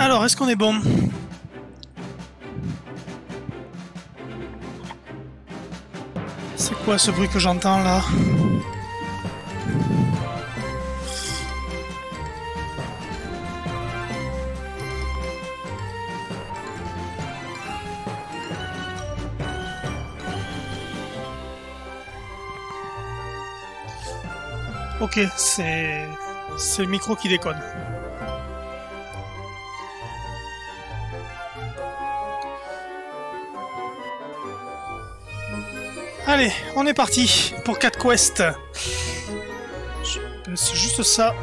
Alors, est-ce qu'on est bon? C'est quoi ce bruit que j'entends là? Ok, c'est le micro qui déconne. Allez, on est parti pour 4 quests. C'est juste ça.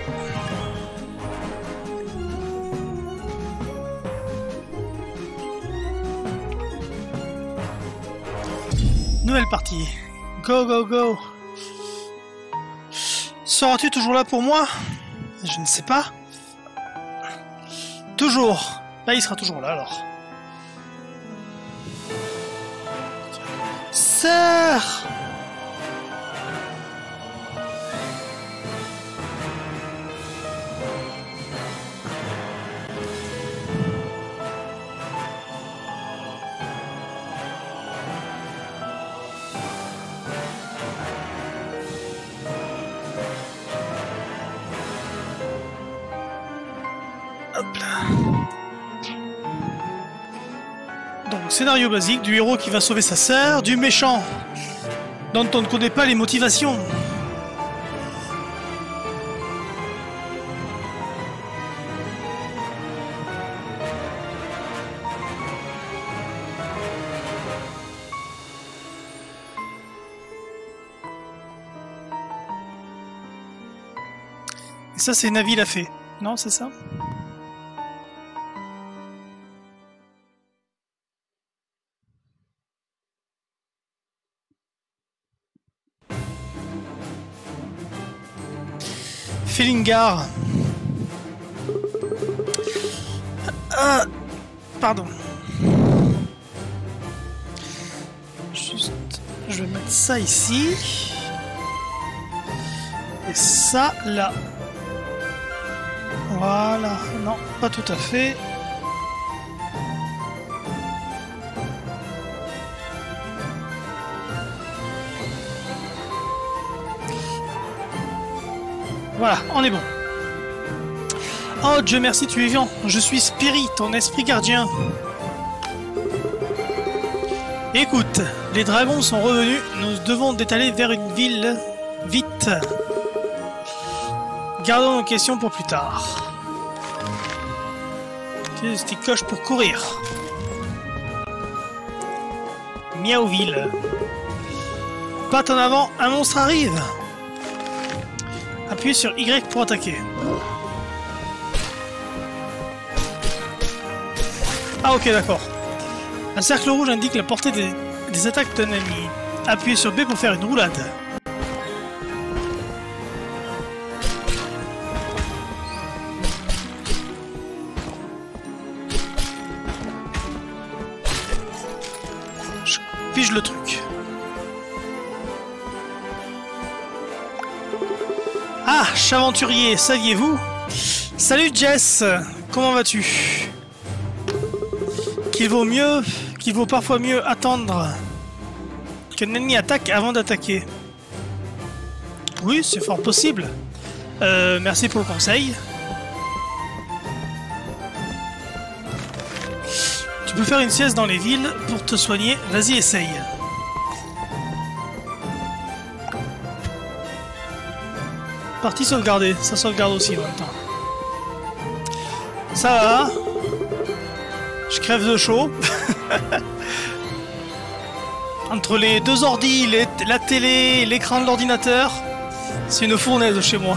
Nouvelle partie. Go, go, go. Seras-tu toujours là pour moi? Je ne sais pas. Toujours. Là, il sera toujours là, alors. Sœur! Hop là. Donc, scénario basique du héros qui va sauver sa sœur, du méchant dont on ne connaît pas les motivations. Et ça, c'est Navi l'a fait. Non, c'est ça? Fellingar. Pardon. Juste, je vais mettre ça ici. Et ça là. Voilà. Non, pas tout à fait. Voilà, on est bon. Oh Dieu merci, tu es vivant. Je suis Spirit, ton esprit gardien. Écoute, les dragons sont revenus. Nous devons détaler vers une ville. Vite. Gardons nos questions pour plus tard. Utilisez cette coche pour courir. Miaouville. Patte en avant, un monstre arrive. Appuyez sur Y pour attaquer. Ah ok, d'accord. Un cercle rouge indique la portée des attaques d'un ennemi. Appuyez sur B pour faire une roulade. Je pige le truc. Ah, chaventurier, saviez-vous? Salut Jess, comment vas-tu? Qu'il vaut parfois mieux attendre qu'un ennemi attaque avant d'attaquer. Oui, c'est fort possible. Merci pour le conseil. Tu peux faire une sieste dans les villes pour te soigner. Vas-y, essaye. Partie sauvegardée, ça sauvegarde aussi en même temps. Ça va. Je crève de chaud. Entre les deux ordis, la télé, l'écran de l'ordinateur, c'est une fournaise chez moi.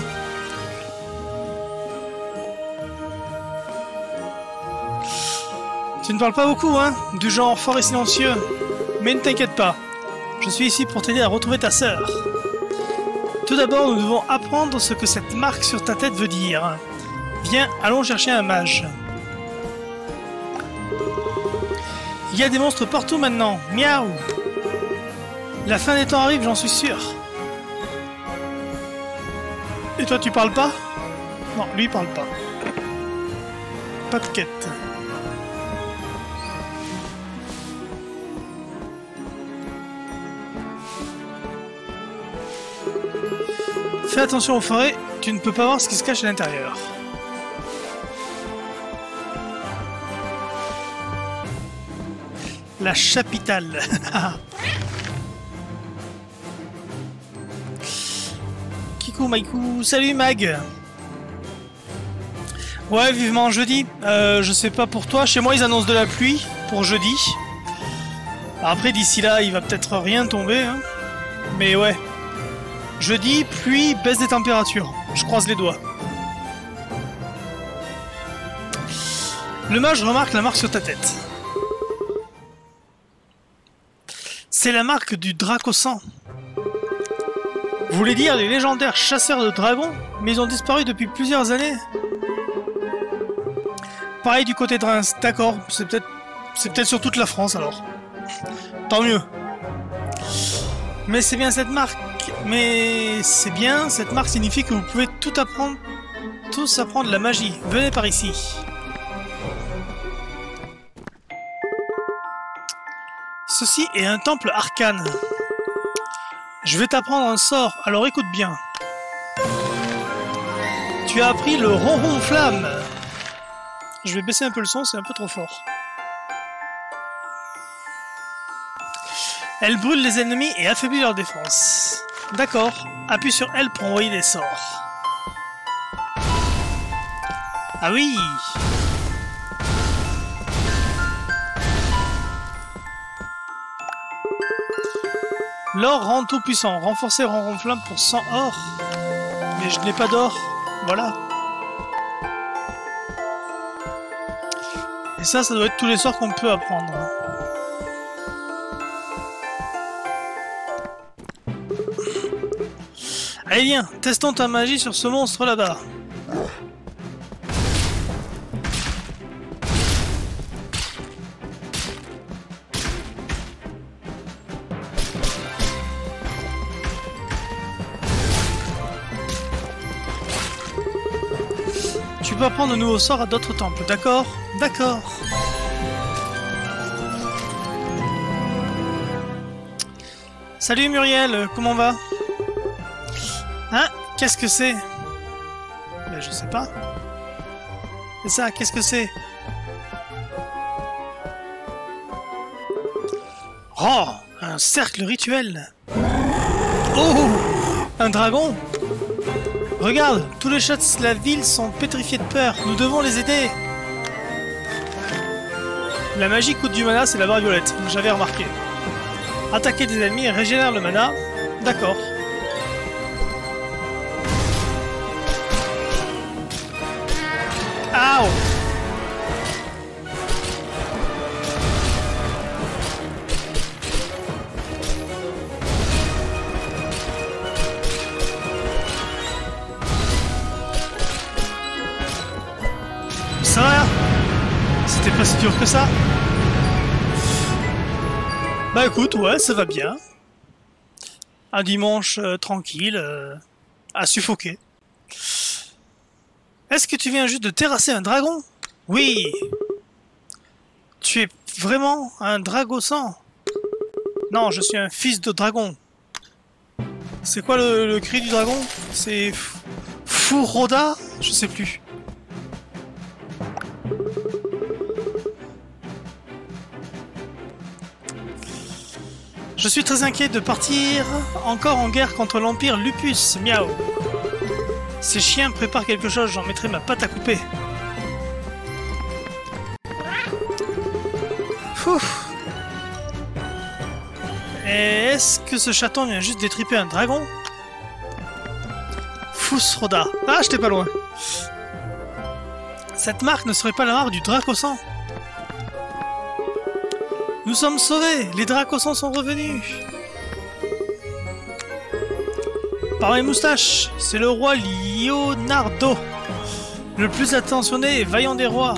Tu ne parles pas beaucoup, hein? Du genre fort et silencieux. Mais ne t'inquiète pas. Je suis ici pour t'aider à retrouver ta sœur. Tout d'abord, nous devons apprendre ce que cette marque sur ta tête veut dire. Viens, allons chercher un mage. Il y a des monstres partout maintenant. Miaou. La fin des temps arrive, j'en suis sûr. Et toi, tu parles pas? Non, lui, il parle pas. pas de quête. Fais attention aux forêts, tu ne peux pas voir ce qui se cache à l'intérieur. La capitale. Kiku Maiku, salut Mag. Ouais, vivement jeudi. Je sais pas pour toi, chez moi ils annoncent de la pluie pour jeudi. Après d'ici là, il va peut-être rien tomber, hein. Mais ouais. Jeudi, pluie, baisse des températures. Je croise les doigts. Le mage remarque la marque sur ta tête. C'est la marque du Dracosan. Vous voulez dire les légendaires chasseurs de dragons? Mais ils ont disparu depuis plusieurs années. Pareil du côté de Reims. D'accord, c'est peut-être sur toute la France alors. Tant mieux. Mais c'est bien cette marque. Mais c'est bien, cette marque signifie que vous pouvez tous apprendre la magie. Venez par ici. Ceci est un temple arcane. Je vais t'apprendre un sort, alors écoute bien. Tu as appris le ronron flamme. Je vais baisser un peu le son, c'est un peu trop fort. Elle brûle les ennemis et affaiblit leur défense. D'accord, appuie sur L pour envoyer des sorts. Ah oui! L'or rend tout puissant. Renforcer ronron flamme pour 100 or. Mais je n'ai pas d'or. Voilà. Et ça doit être tous les sorts qu'on peut apprendre. Allez viens, testons ta magie sur ce monstre là-bas. Tu peux apprendre de nouveaux sorts à d'autres temples, d'accord? D'accord. Salut Muriel, comment va? Hein? Qu'est-ce que c'est? Ben je sais pas. C'est ça, qu'est-ce que c'est? Oh! Un cercle rituel! Oh! Un dragon? Regarde, tous les chats de la ville sont pétrifiés de peur. Nous devons les aider. La magie coûte du mana, c'est la barre violette. J'avais remarqué. Attaquer des ennemis et régénérer le mana. D'accord. Aouh! Ça va? C'était pas si dur que ça? Bah écoute, ouais, ça va bien. Un dimanche tranquille, à suffoquer. Est-ce que tu viens juste de terrasser un dragon? Oui! Tu es vraiment un dragosan? Non, je suis un fils de dragon. C'est quoi le cri du dragon? C'est... Furoda? Je sais plus. Je suis très inquiet de partir encore en guerre contre l'Empire Lupus. Miaou. Ces chiens préparent quelque chose, j'en mettrai ma patte à couper. Ouf. Et est-ce que ce chaton vient juste d'étriper un dragon? Fusroda. Ah, j'étais pas loin. Cette marque ne serait pas la marque du Dracosan. Nous sommes sauvés! Les Dracosans sont revenus! Par mes moustaches, c'est le roi Leonardo, le plus attentionné et vaillant des rois.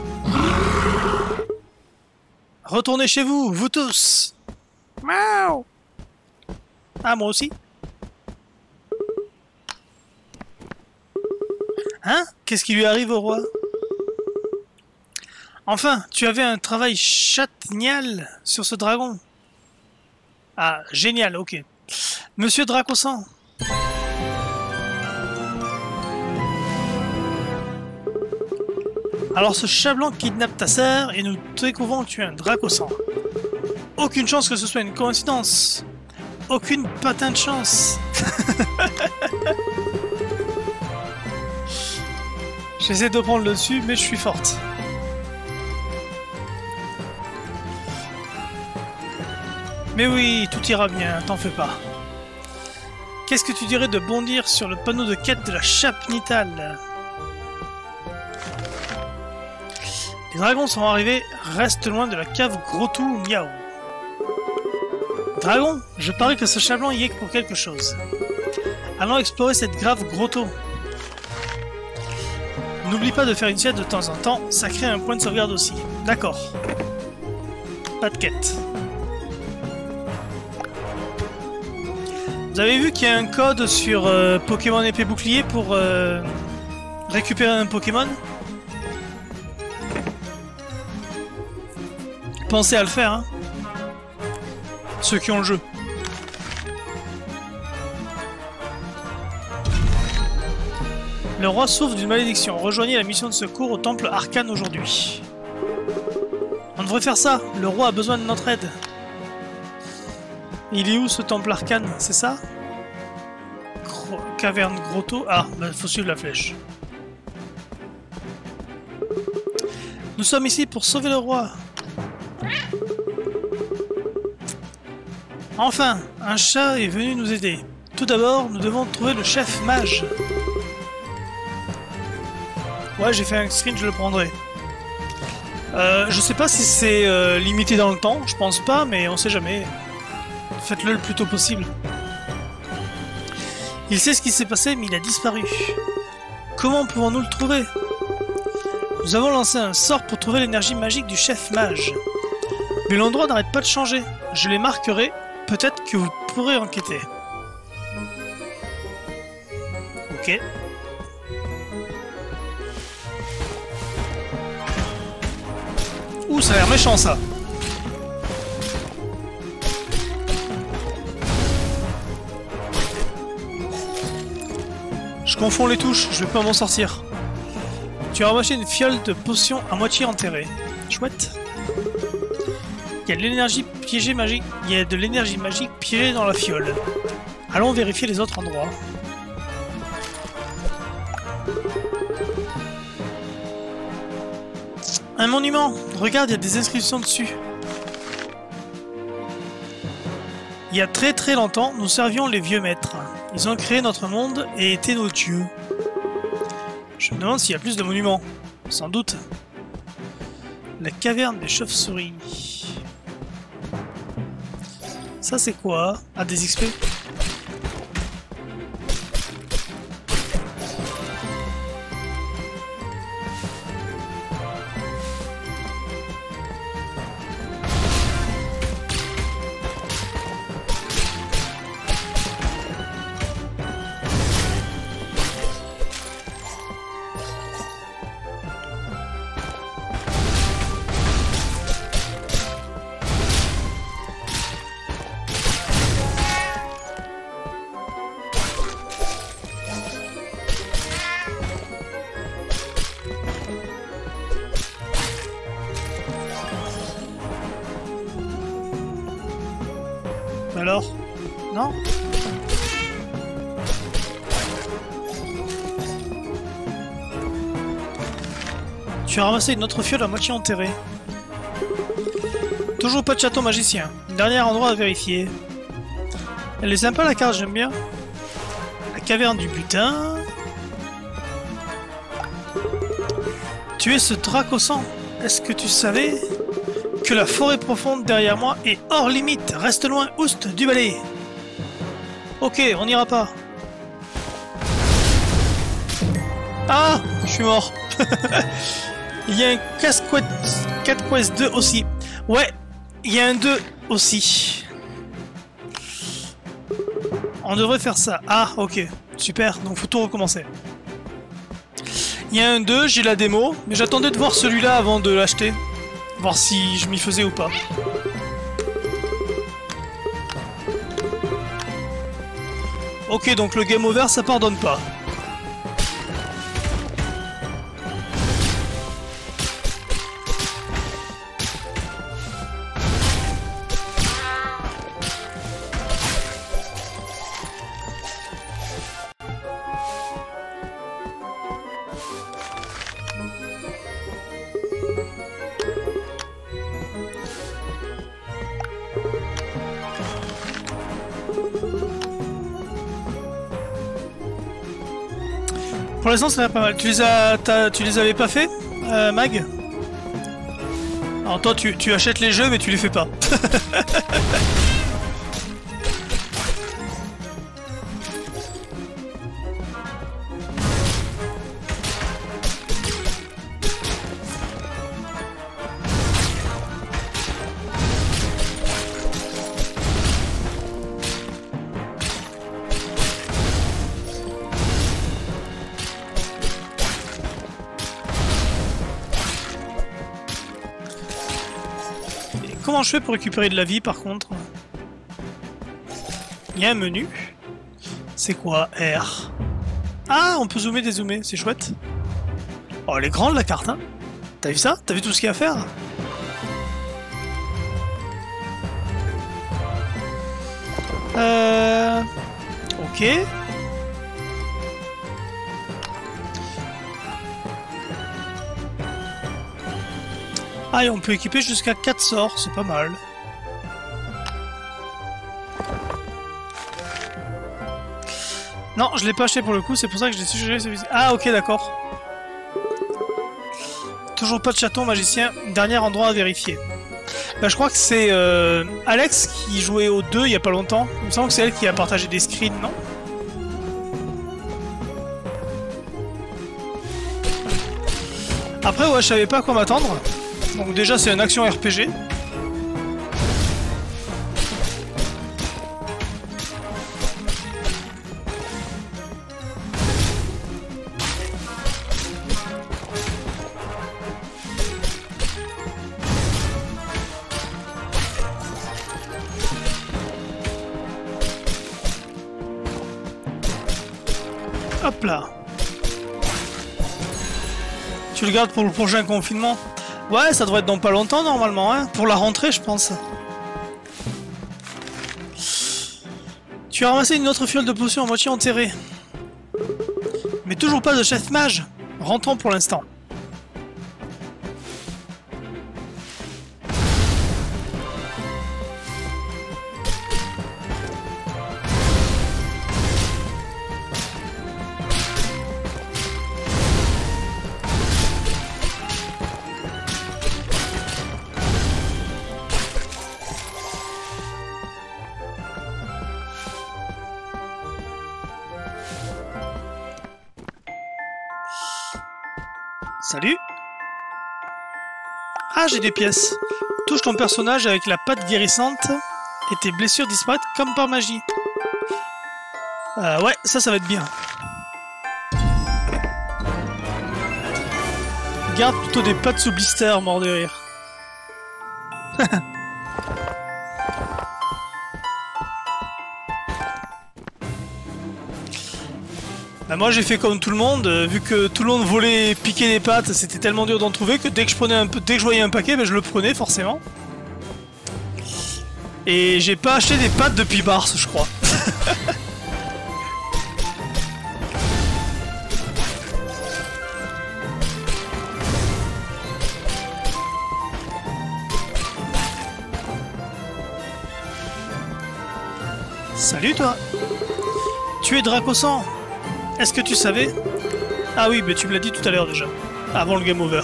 Retournez chez vous, vous tous! Miaou! Ah, moi aussi? Hein? Qu'est-ce qui lui arrive au roi? Enfin, tu avais un travail chatnial sur ce dragon. Ah, génial, ok. Monsieur Dracosan. Alors ce chat blanc kidnappe ta sœur et nous découvrons que tu es un Dracosan. Aucune chance que ce soit une coïncidence. Aucune patin de chance. J'essaie de prendre le dessus, mais je suis forte. Mais oui, tout ira bien, t'en fais pas. Qu'est-ce que tu dirais de bondir sur le panneau de quête de la chape nitale? Les dragons sont arrivés, reste loin de la cave Grottou Miaou. Dragon, je parie que ce chat blanc y est pour quelque chose. Allons explorer cette grave grotto. N'oublie pas de faire une sieste de temps en temps, ça crée un point de sauvegarde aussi. D'accord. Pas de quête. Vous avez vu qu'il y a un code sur Pokémon épée bouclier pour récupérer un Pokémon? Pensez à le faire, hein. Ceux qui ont le jeu. Le roi souffre d'une malédiction. Rejoignez la mission de secours au temple arcane aujourd'hui. On devrait faire ça. Le roi a besoin de notre aide. Il est où ce temple arcane? C'est ça? Caverne Grotto. Ah, bah, faut suivre la flèche. Nous sommes ici pour sauver le roi. Enfin, un chat est venu nous aider. Tout d'abord, nous devons trouver le chef mage. Ouais, j'ai fait un screen, je le prendrai. Je sais pas si c'est limité dans le temps, je pense pas, mais on sait jamais. Faites-le le plus tôt possible. Il sait ce qui s'est passé, mais il a disparu. Comment pouvons-nous le trouver? Nous avons lancé un sort pour trouver l'énergie magique du chef mage. Mais l'endroit n'arrête pas de changer. Je les marquerai. Peut-être que vous pourrez enquêter. Ok. Ouh, ça a l'air méchant ça. Je confonds les touches, je vais pas m'en sortir. Tu as ramassé une fiole de potion à moitié enterrée. Chouette. Il y a de l'énergie piégée magique. Il y a de l'énergie magique piégée dans la fiole. Allons vérifier les autres endroits. Un monument. Regarde, il y a des inscriptions dessus. Il y a très très longtemps, nous servions les vieux maîtres. Ils ont créé notre monde et étaient nos dieux. Je me demande s'il y a plus de monuments. Sans doute. La caverne des chauves-souris. Ça c'est quoi? Ah, des XP. Alors? Non? Tu as ramassé une autre fiole à moitié enterrée. Toujours pas de château magicien. Dernier endroit à vérifier. Elle est sympa la carte, j'aime bien. La caverne du butin. Tu es ce Dracosan. Est-ce que tu savais que la forêt profonde derrière moi est hors limite? Reste loin, oust du balai. Ok, on n'ira pas. Ah, je suis mort. Il y a un Cat Quest 2 aussi. Ouais, il y a un 2 aussi. On devrait faire ça. Ah, ok, super, donc faut tout recommencer. Il y a un 2, j'ai la démo, mais j'attendais de voir celui-là avant de l'acheter. Voir si je m'y faisais ou pas. Ok, donc le game over, ça pardonne pas. Pour l'instant, ça va pas mal. Tu les avais pas fait, Mag? Alors toi, tu achètes les jeux, mais tu les fais pas. Comment je fais pour récupérer de la vie par contre? Il y a un menu. C'est quoi? R. Ah, on peut zoomer, dézoomer, c'est chouette. Oh, elle est grande la carte, hein? T'as vu ça? T'as vu tout ce qu'il y a à faire? Ok. Ah, et on peut équiper jusqu'à 4 sorts, c'est pas mal. Non, je l'ai pas acheté pour le coup, c'est pour ça que je l'ai suggéré celui-ci. Ah, ok, d'accord. Toujours pas de chaton magicien, dernier endroit à vérifier. Bah, je crois que c'est Alex qui jouait au 2 il y a pas longtemps. Il me semble que c'est elle qui a partagé des screens, non? Après, ouais, je savais pas à quoi m'attendre. Donc déjà, c'est une action RPG. Hop là. Tu le gardes pour le prochain confinement? Ouais, ça devrait être dans pas longtemps normalement, hein. Pour la rentrée, je pense. Tu as ramassé une autre fiole de potion à moitié enterrée. Mais toujours pas de chef mage. Rentrons pour l'instant. Salut. Ah, j'ai des pièces. Touche ton personnage avec la patte guérissante et tes blessures disparaissent comme par magie. Ouais, ça va être bien. Garde plutôt des pattes sous blister, mort de rire. Bah moi j'ai fait comme tout le monde, vu que tout le monde volait piquer des pattes, c'était tellement dur d'en trouver que dès que je voyais un paquet, bah, je le prenais forcément. Et j'ai pas acheté des pattes depuis mars, je crois. Salut toi. Tu es Dracosan. Est-ce que tu savais? Ah oui, mais tu me l'as dit tout à l'heure déjà, avant le game over.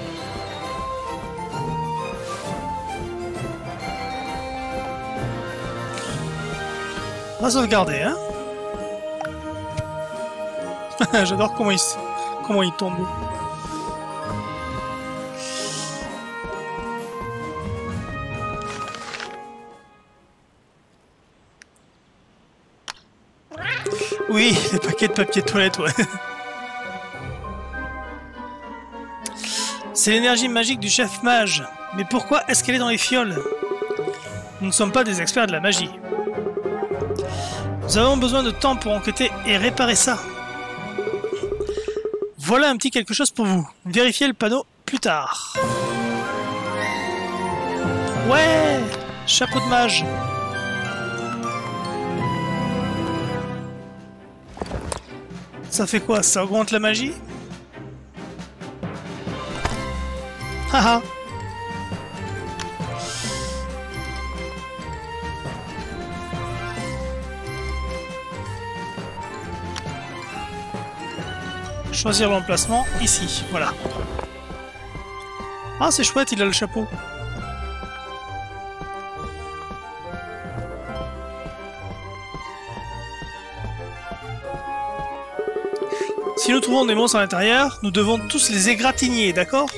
On va sauvegarder, hein. J'adore comment il tombe. Oui, les paquets de papier toilette, ouais. C'est l'énergie magique du chef mage. Mais pourquoi est-ce qu'elle est dans les fioles? Nous ne sommes pas des experts de la magie. Nous avons besoin de temps pour enquêter et réparer ça. Voilà un petit quelque chose pour vous. Vérifiez le panneau plus tard. Ouais! Chapeau de mage. Ça fait quoi? Ça augmente la magie? Haha. Choisir l'emplacement ici, voilà. Ah, c'est chouette, il a le chapeau. Si nous trouvons des monstres à l'intérieur, nous devons tous les égratigner, d'accord?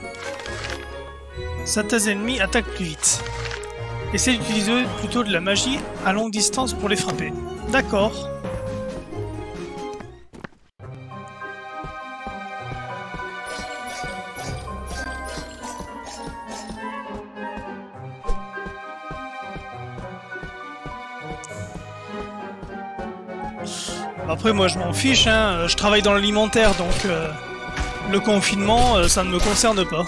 Certains ennemis attaquent plus vite. Essayez d'utiliser plutôt de la magie à longue distance pour les frapper. D'accord. Après, moi, je m'en fiche, hein. Je travaille dans l'alimentaire, donc le confinement, ça ne me concerne pas.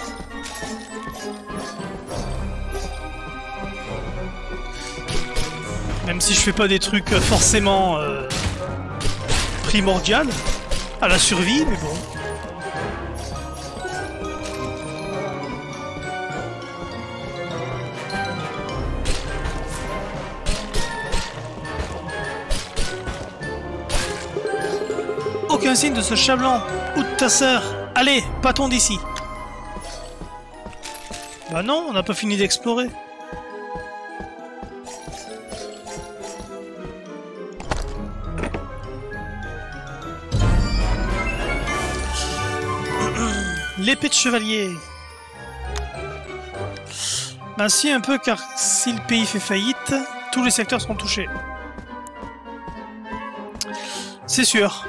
Même si je fais pas des trucs forcément primordiaux à la survie, mais bon. Aucun signe de ce chat blanc ou de ta sœur. Allez, partons d'ici. Bah non, on n'a pas fini d'explorer. L'épée de chevalier. Ben si, un peu, car si le pays fait faillite, tous les secteurs seront touchés. C'est sûr.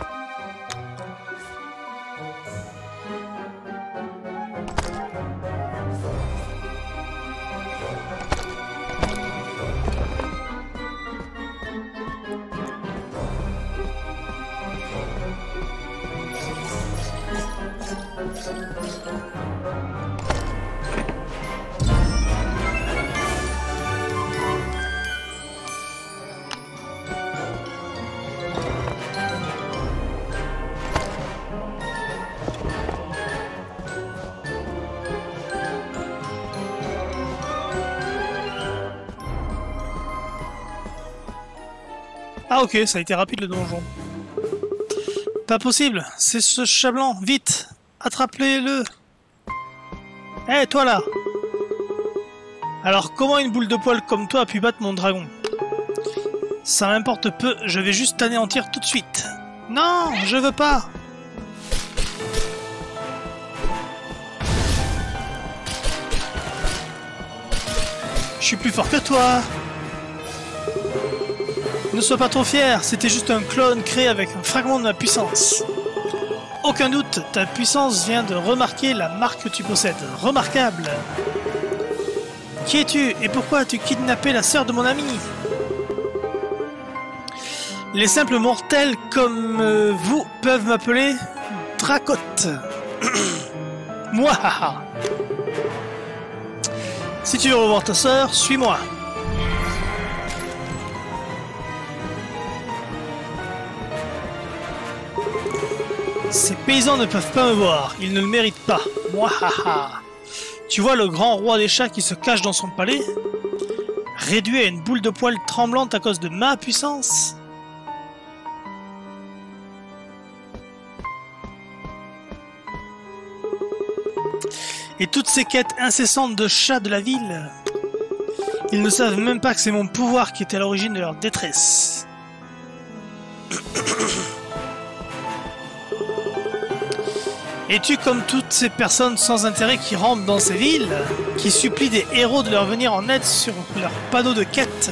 Ah ok, ça a été rapide le donjon. Pas possible, c'est ce chat blanc, vite, attrapez-le. Hé, toi là. Alors comment une boule de poil comme toi a pu battre mon dragon? Ça m'importe peu, je vais juste t'anéantir tout de suite. Non, je veux pas. Je suis plus fort que toi. Ne sois pas trop fier, c'était juste un clone créé avec un fragment de ma puissance. Aucun doute, ta puissance vient de remarquer la marque que tu possèdes. Remarquable. Qui es-tu et pourquoi as-tu kidnappé la sœur de mon ami? Les simples mortels comme vous peuvent m'appeler Dracotte. Moi. Si tu veux revoir ta sœur, suis-moi. Ces paysans ne peuvent pas me voir, ils ne le méritent pas. Mouahaha. Tu vois le grand roi des chats qui se cache dans son palais? Réduit à une boule de poil tremblante à cause de ma puissance? Et toutes ces quêtes incessantes de chats de la ville? Ils ne savent même pas que c'est mon pouvoir qui est à l'origine de leur détresse. Es-tu comme toutes ces personnes sans intérêt qui rampent dans ces villes, qui supplient des héros de leur venir en aide sur leur panneau de quête?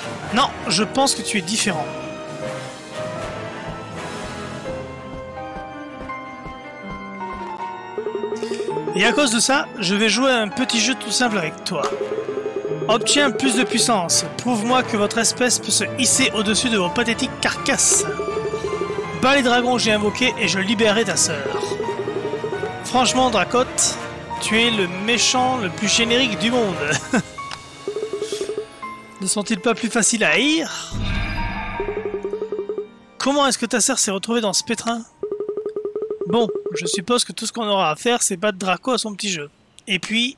Non, je pense que tu es différent. Et à cause de ça, je vais jouer à un petit jeu tout simple avec toi. Obtiens plus de puissance. Prouve-moi que votre espèce peut se hisser au-dessus de vos pathétiques carcasses. Bats les dragons que j'ai invoqués et je libérerai ta sœur. Franchement, Dracotte, tu es le méchant le plus générique du monde. Ne sont-ils pas plus faciles à haïr? Comment est-ce que ta sœur s'est retrouvée dans ce pétrin? Bon, je suppose que tout ce qu'on aura à faire, c'est battre Draco à son petit jeu. Et puis...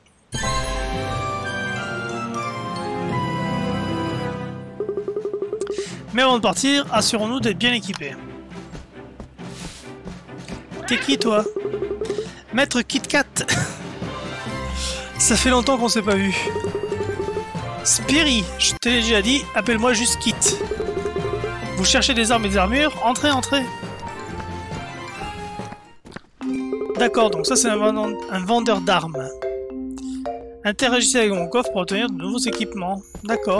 Mais avant de partir, assurons-nous d'être bien équipés. T'es qui, toi? Maître Kit Kat. Ça fait longtemps qu'on s'est pas vu. Spiri, je t'ai déjà dit, appelle-moi juste Kit. Vous cherchez des armes et des armures? Entrez, entrez. D'accord, donc ça c'est un vendeur d'armes. Interagissez avec mon coffre pour obtenir de nouveaux équipements. D'accord.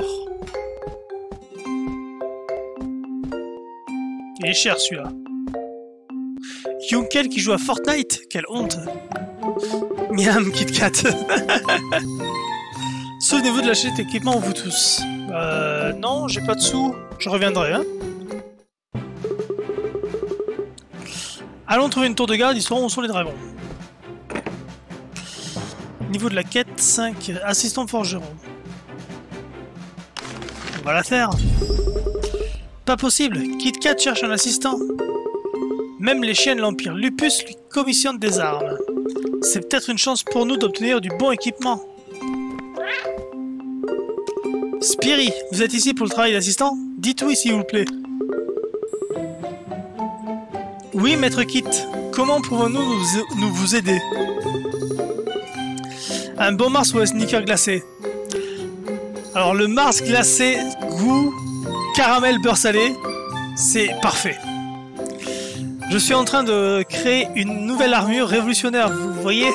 Il est cher celui-là. Yunkel qui joue à Fortnite? Quelle honte! Miam, Kit Kat. Souvenez-vous de lâcher cet équipement, vous tous. Non, j'ai pas de sous. Je reviendrai, hein. Allons trouver une tour de garde, ils sauront où sont les dragons. Niveau de la quête, 5. Assistant forgeron. On va la faire. Pas possible, Kit Kat cherche un assistant. Même les chiens de l'Empire Lupus lui commissionnent des armes. C'est peut-être une chance pour nous d'obtenir du bon équipement. Spiri, vous êtes ici pour le travail d'assistant? Dites oui s'il vous plaît. Oui, maître Kit. Comment pouvons-nous nous vous aider? Un bon Mars ou un sneaker glacé? Alors le Mars glacé, goût, caramel beurre salé, c'est parfait. Je suis en train de créer une nouvelle armure révolutionnaire, vous voyez?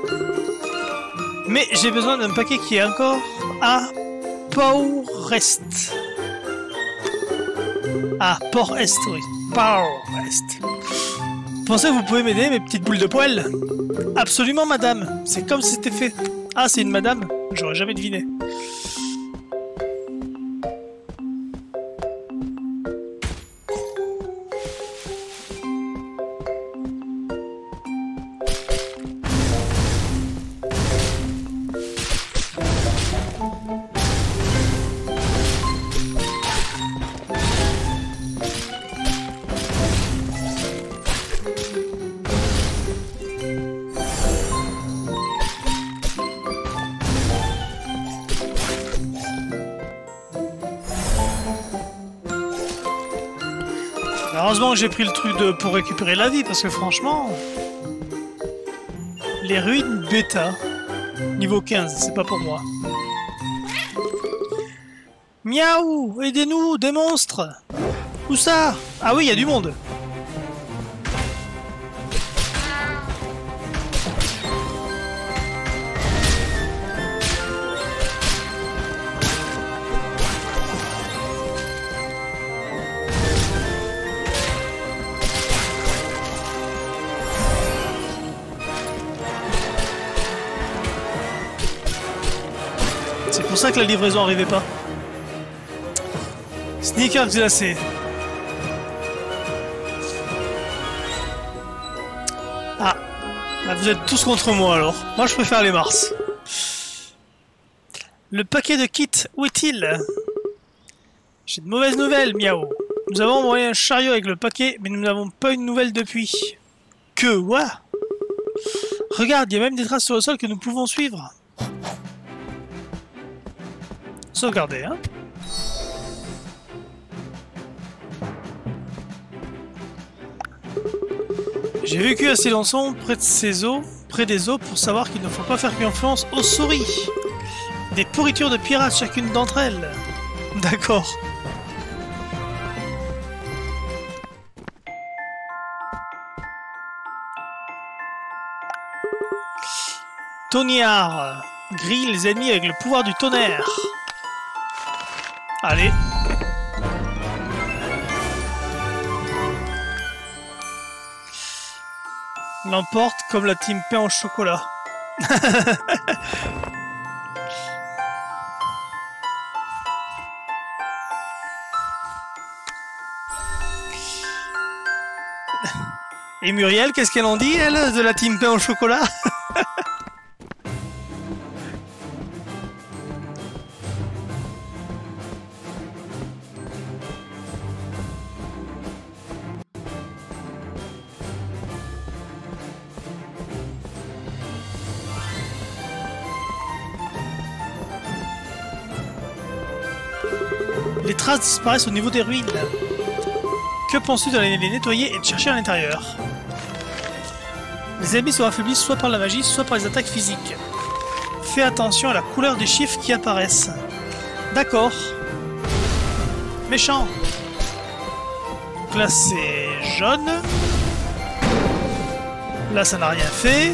Mais j'ai besoin d'un paquet qui est encore à Port-Est. Ah, Port-Est, oui. Port-Est. Pensez que vous pouvez m'aider, mes petites boules de poil? Absolument, madame. C'est comme si c'était fait. Ah, c'est une madame? J'aurais jamais deviné. Heureusement que j'ai pris le truc pour récupérer la vie, parce que franchement... Les ruines bêta, niveau 15, c'est pas pour moi. Miaou! Aidez-nous, des monstres! Où ça? Ah oui, il y a du monde! C'est pour ça que la livraison arrivait pas. Sneakers glacé. Ah, là, vous êtes tous contre moi alors. Moi je préfère les Mars. Le paquet de kits, où est-il? J'ai de mauvaises nouvelles, Miao. Nous avons envoyé un chariot avec le paquet, mais nous n'avons pas eu de nouvelles depuis. Que quoi? Regarde, il y a même des traces sur le sol que nous pouvons suivre. Sauvegarder, hein. J'ai vécu assez longtemps près de ces eaux, près des eaux, pour savoir qu'il ne faut pas faire confiance aux souris. Des pourritures de pirates, chacune d'entre elles. D'accord. Tonniard grille les ennemis avec le pouvoir du tonnerre. Allez. L'emporte comme la team pain au chocolat. Et Muriel, qu'est-ce qu'elle en dit, elle, de la team pain au chocolat? Les traces disparaissent au niveau des ruines. Que penses-tu d'aller les nettoyer et de chercher à l'intérieur? Les ennemis sont affaiblis soit par la magie, soit par les attaques physiques. Fais attention à la couleur des chiffres qui apparaissent. D'accord. Méchant. Donc là c'est jaune. Là ça n'a rien fait.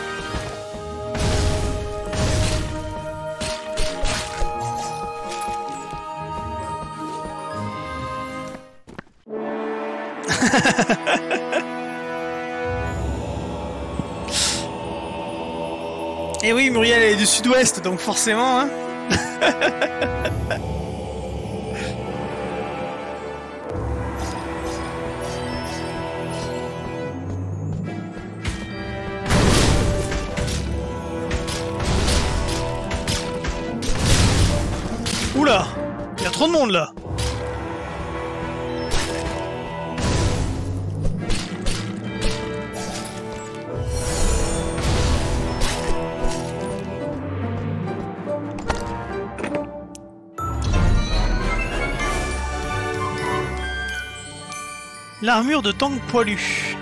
Et oui, Muriel est du sud-ouest, donc forcément, hein. Oula, il y a trop de monde là. L'armure de tank poilu.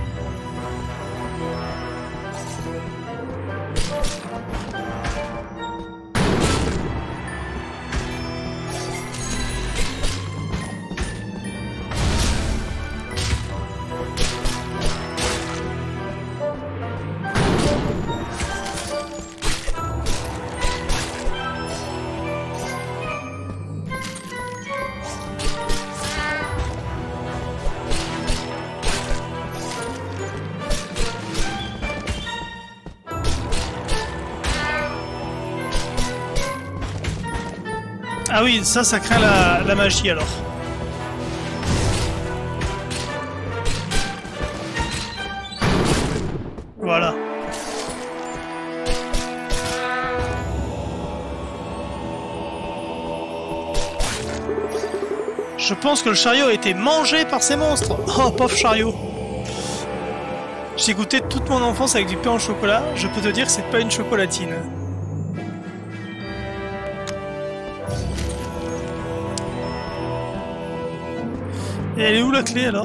Ah oui, ça craint la magie alors. Voilà. Je pense que le chariot a été mangé par ces monstres. Oh, pauvre chariot. J'ai goûté toute mon enfance avec du pain au chocolat. Je peux te dire que c'est pas une chocolatine. Et elle est où la clé alors?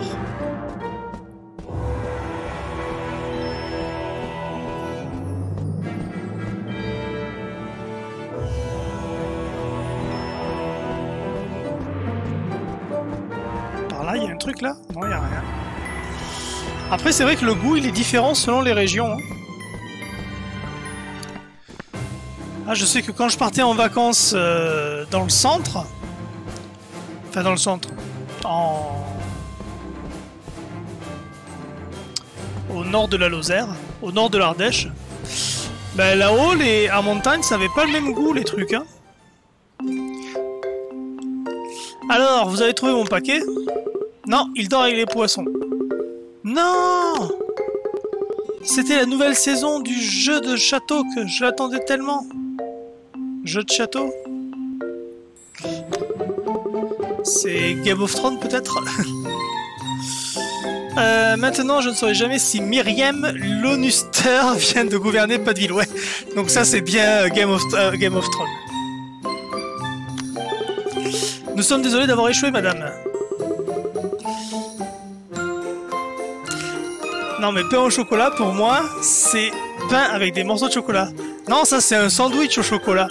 Par là, il y a un truc là? Non, il n'y a rien. Après, c'est vrai que le goût, il est différent selon les régions. Hein. Ah, je sais que quand je partais en vacances dans le centre... Enfin, dans le centre... au nord de la Lozère, au nord de l'Ardèche. Ben là-haut, à montagne, ça avait pas le même goût les trucs. Hein. Alors, vous avez trouvé mon paquet? Non, il dort avec les poissons. Non! C'était la nouvelle saison du jeu de château que je l'attendais tellement. Jeu de château? C'est Game of Thrones peut-être? Maintenant, je ne saurais jamais si Myriam Lannister vient de gouverner Padville. Ouais, donc ça c'est bien Game of Thrones. Nous sommes désolés d'avoir échoué, madame. Non mais pain au chocolat, pour moi, c'est pain avec des morceaux de chocolat. Non, ça c'est un sandwich au chocolat.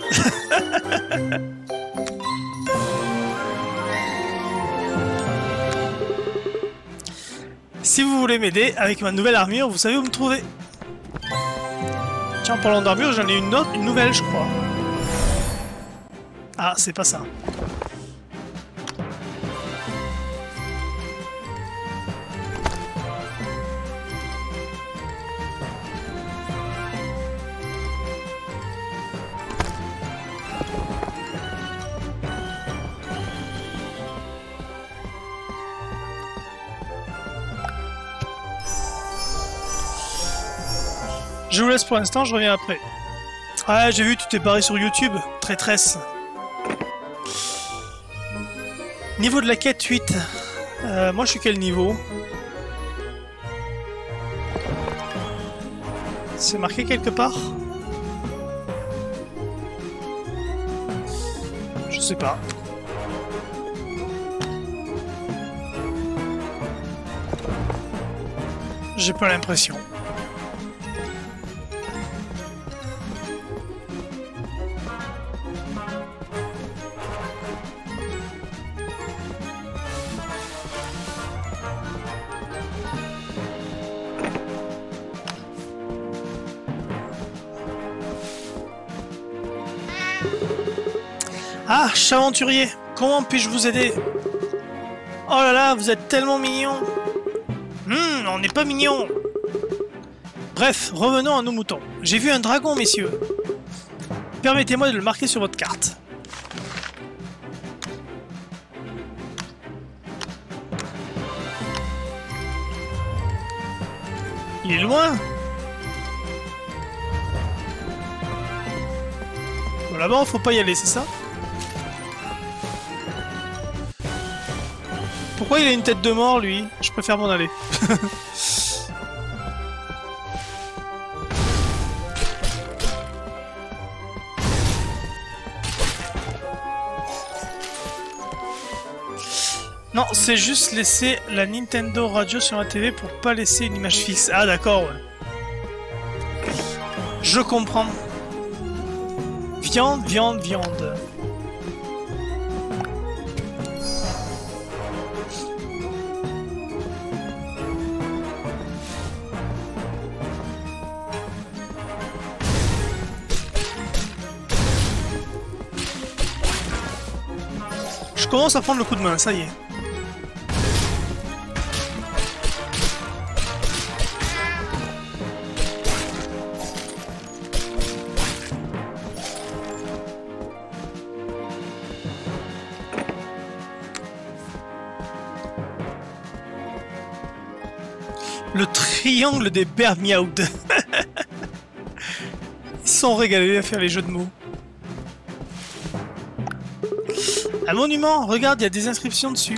Si vous voulez m'aider avec ma nouvelle armure, vous savez où me trouver. Tiens, en parlant d'armure, j'en ai une nouvelle, je crois. Ah, c'est pas ça. Je vous laisse pour l'instant, je reviens après. Ah, j'ai vu, tu t'es barré sur YouTube. Traîtresse. Niveau de la quête 8. Moi, je suis quel niveau? C'est marqué quelque part? Je sais pas. J'ai pas l'impression. Ah, chat aventurier, comment puis-je vous aider? Oh là là, vous êtes tellement mignon. On n'est pas mignon. Bref, revenons à nos moutons. J'ai vu un dragon, messieurs. Permettez-moi de le marquer sur votre carte. Il est loin. Bon, là-bas, faut pas y aller, c'est ça? Pourquoi il a une tête de mort, lui? Je préfère m'en aller. Non, c'est juste laisser la Nintendo Radio sur la TV pour pas laisser une image fixe. Ah d'accord, ouais. Je comprends. Viande, viande, viande. Je commence à prendre le coup de main, ça y est. Le triangle des Bermiaud. Ils sont régalés à faire les jeux de mots. Un monument, regarde, il y a des inscriptions dessus.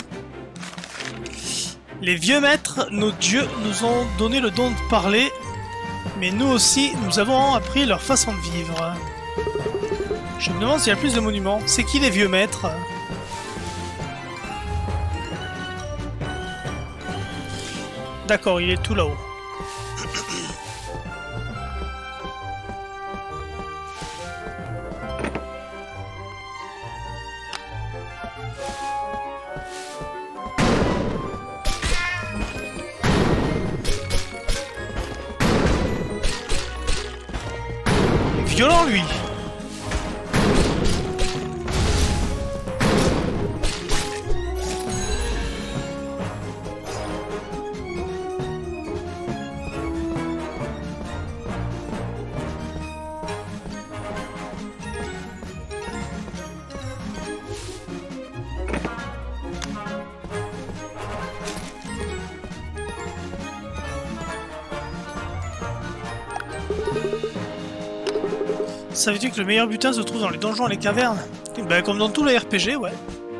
Les vieux maîtres, nos dieux, nous ont donné le don de parler, mais nous aussi, nous avons appris leur façon de vivre. Je me demande s'il y a plus de monuments. C'est qui les vieux maîtres? D'accord, il est tout là-haut. Violent, lui. Savais-tu que le meilleur butin se trouve dans les donjons et les cavernes? Ben, comme dans tous les RPG, ouais.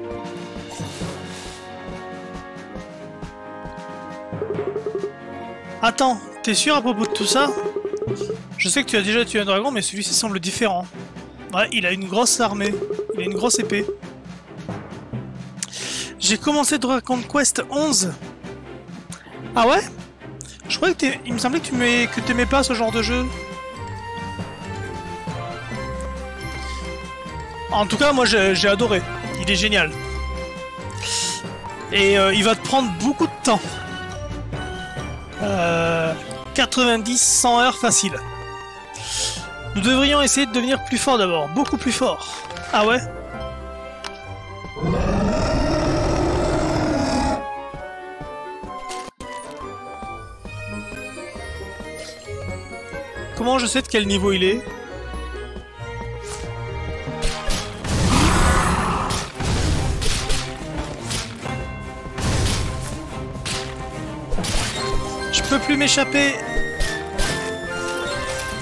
Attends, t'es sûr à propos de tout ça? Je sais que tu as déjà tué un dragon, mais celui-ci semble différent. Ouais, il a une grosse armée. Il a une grosse épée. J'ai commencé Dragon Quest 11. Ah ouais? Je croyais que il me semblait que t'aimais pas ce genre de jeu. En tout cas, moi j'ai adoré. Il est génial. Et il va te prendre beaucoup de temps. 90-100 heures facile. Nous devrions essayer de devenir plus forts d'abord. Beaucoup plus forts. Ah ouais? Comment je sais de quel niveau il est? Je peux plus m'échapper.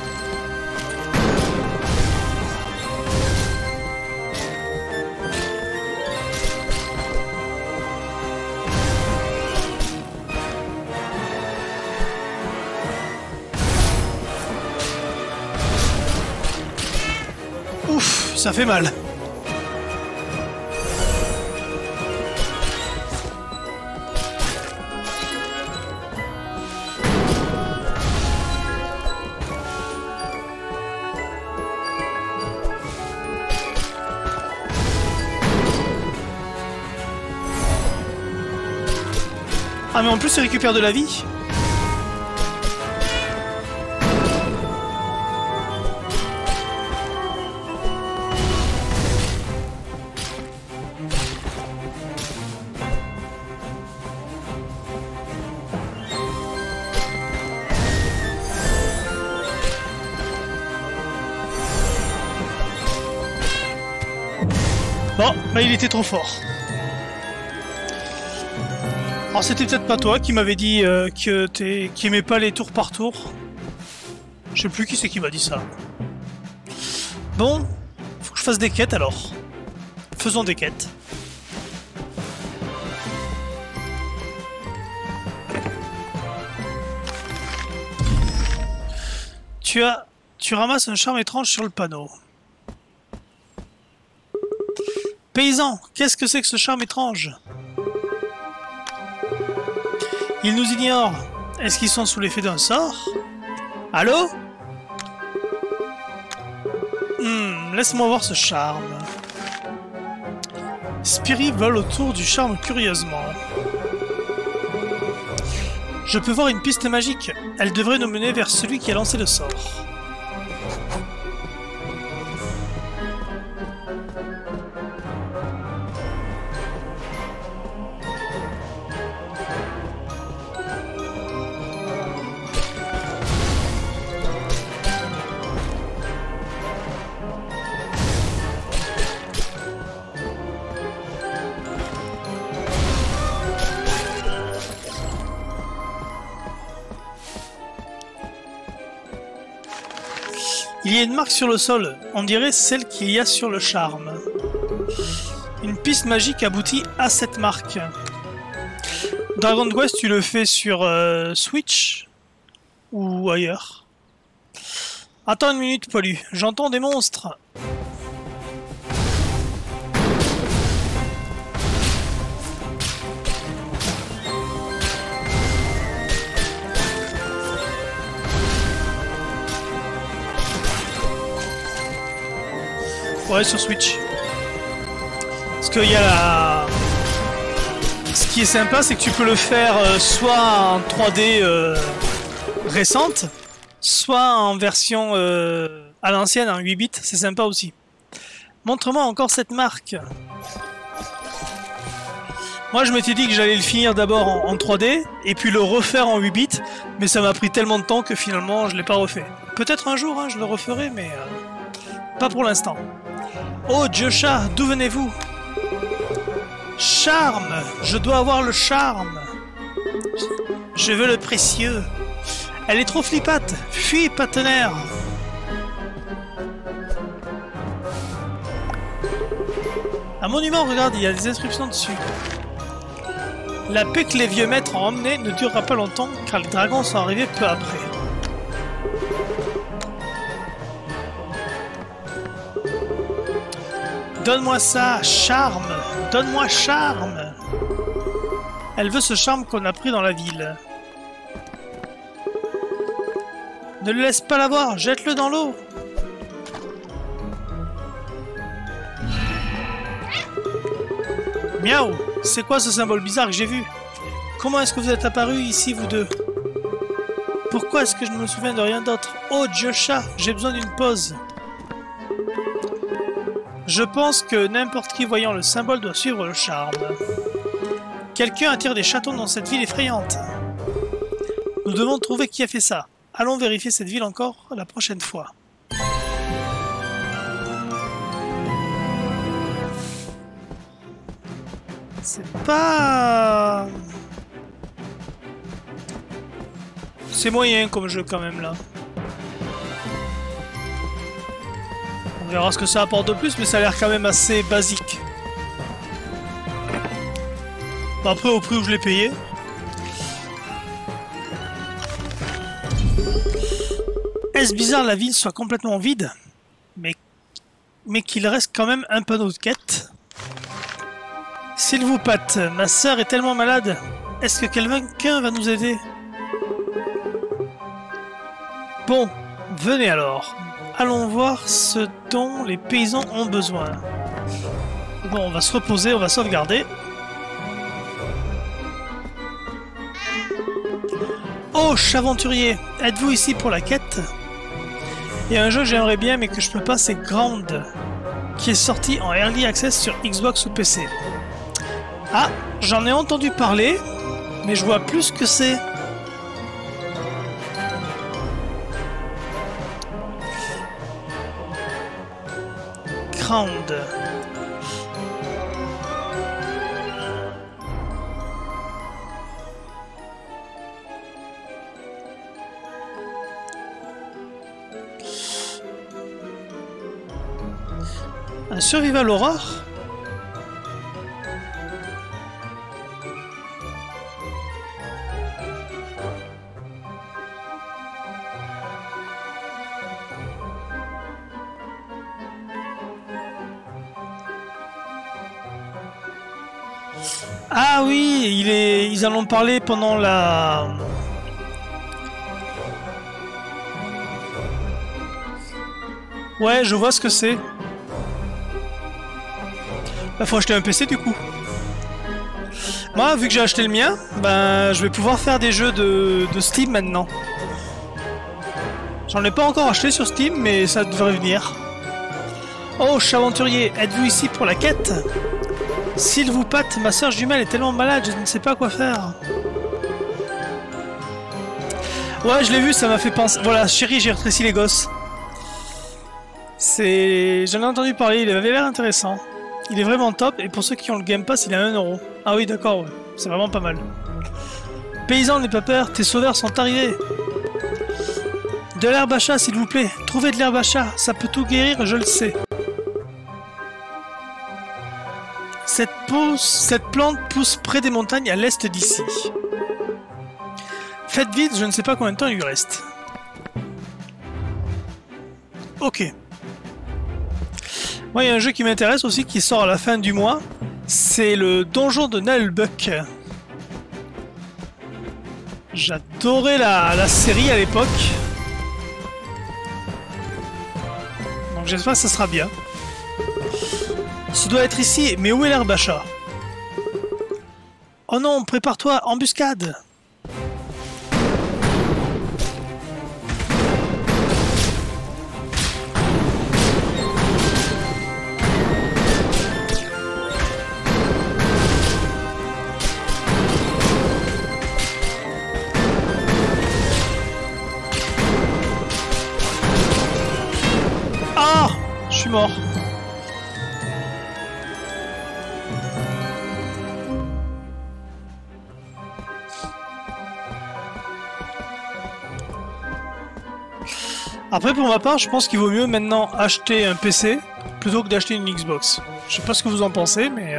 Ça fait mal. Ah mais en plus il récupère de la vie. Bon, bah il était trop fort. Alors c'était peut-être pas toi qui m'avais dit qu'il aimait pas les tours par tour. Je sais plus qui c'est qui m'a dit ça. Bon, faut que je fasse des quêtes alors. Faisons des quêtes. Tu ramasses un charme étrange sur le panneau. Paysan, qu'est-ce que c'est que ce charme étrange? Ils nous ignorent. Est-ce qu'ils sont sous l'effet d'un sort? Allô? Laisse-moi voir ce charme. Spirit vole autour du charme curieusement. Je peux voir une piste magique. Elle devrait nous mener vers celui qui a lancé le sort. Il y a une marque sur le sol, on dirait celle qu'il y a sur le charme. Une piste magique aboutit à cette marque. Dragon Quest, tu le fais sur Switch ou ailleurs? Attends une minute, Poilu, j'entends des monstres. Ouais, sur Switch. Parce qu'il y a la... Ce qui est sympa, c'est que tu peux le faire soit en 3D récente, soit en version à l'ancienne, en 8 bits. C'est sympa aussi. Montre-moi encore cette marque. Moi, je m'étais dit que j'allais le finir d'abord en 3D, et puis le refaire en 8 bits, mais ça m'a pris tellement de temps que finalement, je l'ai pas refait. Peut-être un jour, hein, je le referai, mais pas pour l'instant. Oh, Dieu chat, d'où venez-vous? Charme! Je dois avoir le charme! Je veux le précieux! Elle est trop flippate! Fuis, partenaire! Un monument, regarde, il y a des inscriptions dessus. La paix que les vieux maîtres ont emmenée ne durera pas longtemps car les dragons sont arrivés peu après. Donne-moi ça, charme! Donne-moi charme! Elle veut ce charme qu'on a pris dans la ville. Ne le laisse pas l'avoir, jette-le dans l'eau! Miaou! C'est quoi ce symbole bizarre que j'ai vu? Comment est-ce que vous êtes apparus ici, vous deux? Pourquoi est-ce que je ne me souviens de rien d'autre? Oh, Dieu chat, j'ai besoin d'une pause. Je pense que n'importe qui voyant le symbole doit suivre le charme. Quelqu'un attire des chatons dans cette ville effrayante. Nous devons trouver qui a fait ça. Allons vérifier cette ville encore la prochaine fois. C'est pas... C'est moyen comme jeu quand même là. On verra ce que ça apporte de plus, mais ça a l'air quand même assez basique. Bon, après, au prix où je l'ai payé. Est-ce bizarre que la ville soit complètement vide? Mais mais qu'il reste quand même un panneau de quête. S'il vous pâte, ma sœur est tellement malade. Est-ce que quelqu'un va nous aider? Bon, venez alors. Allons voir ce dont les paysans ont besoin. Bon, on va se reposer, on va sauvegarder. Oh, aventurier, êtes-vous ici pour la quête? Il y a un jeu que j'aimerais bien mais que je peux pas, c'est Ground, qui est sorti en Early Access sur Xbox ou PC. Ah, j'en ai entendu parler, mais je vois plus ce que c'est. Ground. Un survival horror? Ah oui, ils en ont parlé pendant la... Ouais, je vois ce que c'est. Bah, faut acheter un PC du coup. Moi, vu que j'ai acheté le mien, ben, je vais pouvoir faire des jeux de Steam maintenant. J'en ai pas encore acheté sur Steam, mais ça devrait venir. Oh, aventurier, êtes-vous ici pour la quête? S'il vous pâte, ma soeur jumelle est tellement malade, je ne sais pas quoi faire. Ouais, je l'ai vu, ça m'a fait penser... Voilà, chérie, j'ai rétréci les gosses. C'est... J'en ai entendu parler, il avait l'air intéressant. Il est vraiment top, et pour ceux qui ont le Game Pass, il est à 1€. Ah oui, d'accord, ouais. C'est vraiment pas mal. Paysan, n'aie pas peur, tes sauveurs sont arrivés. De l'herbe à chat, s'il vous plaît. Trouvez de l'herbe à chat, ça peut tout guérir, je le sais. Cette plante pousse près des montagnes à l'est d'ici. Faites vite, je ne sais pas combien de temps il lui reste. Ok. Moi, il y a un jeu qui m'intéresse aussi, qui sort à la fin du mois. C'est le donjon de Nullbuck. J'adorais la série à l'époque. Donc j'espère que ça sera bien. Ça doit être ici, mais où est l'herbe à chat? Oh non, prépare-toi, embuscade! Ah! Je suis mort. Après, pour ma part, je pense qu'il vaut mieux maintenant acheter un PC plutôt que d'acheter une Xbox. Je sais pas ce que vous en pensez, mais...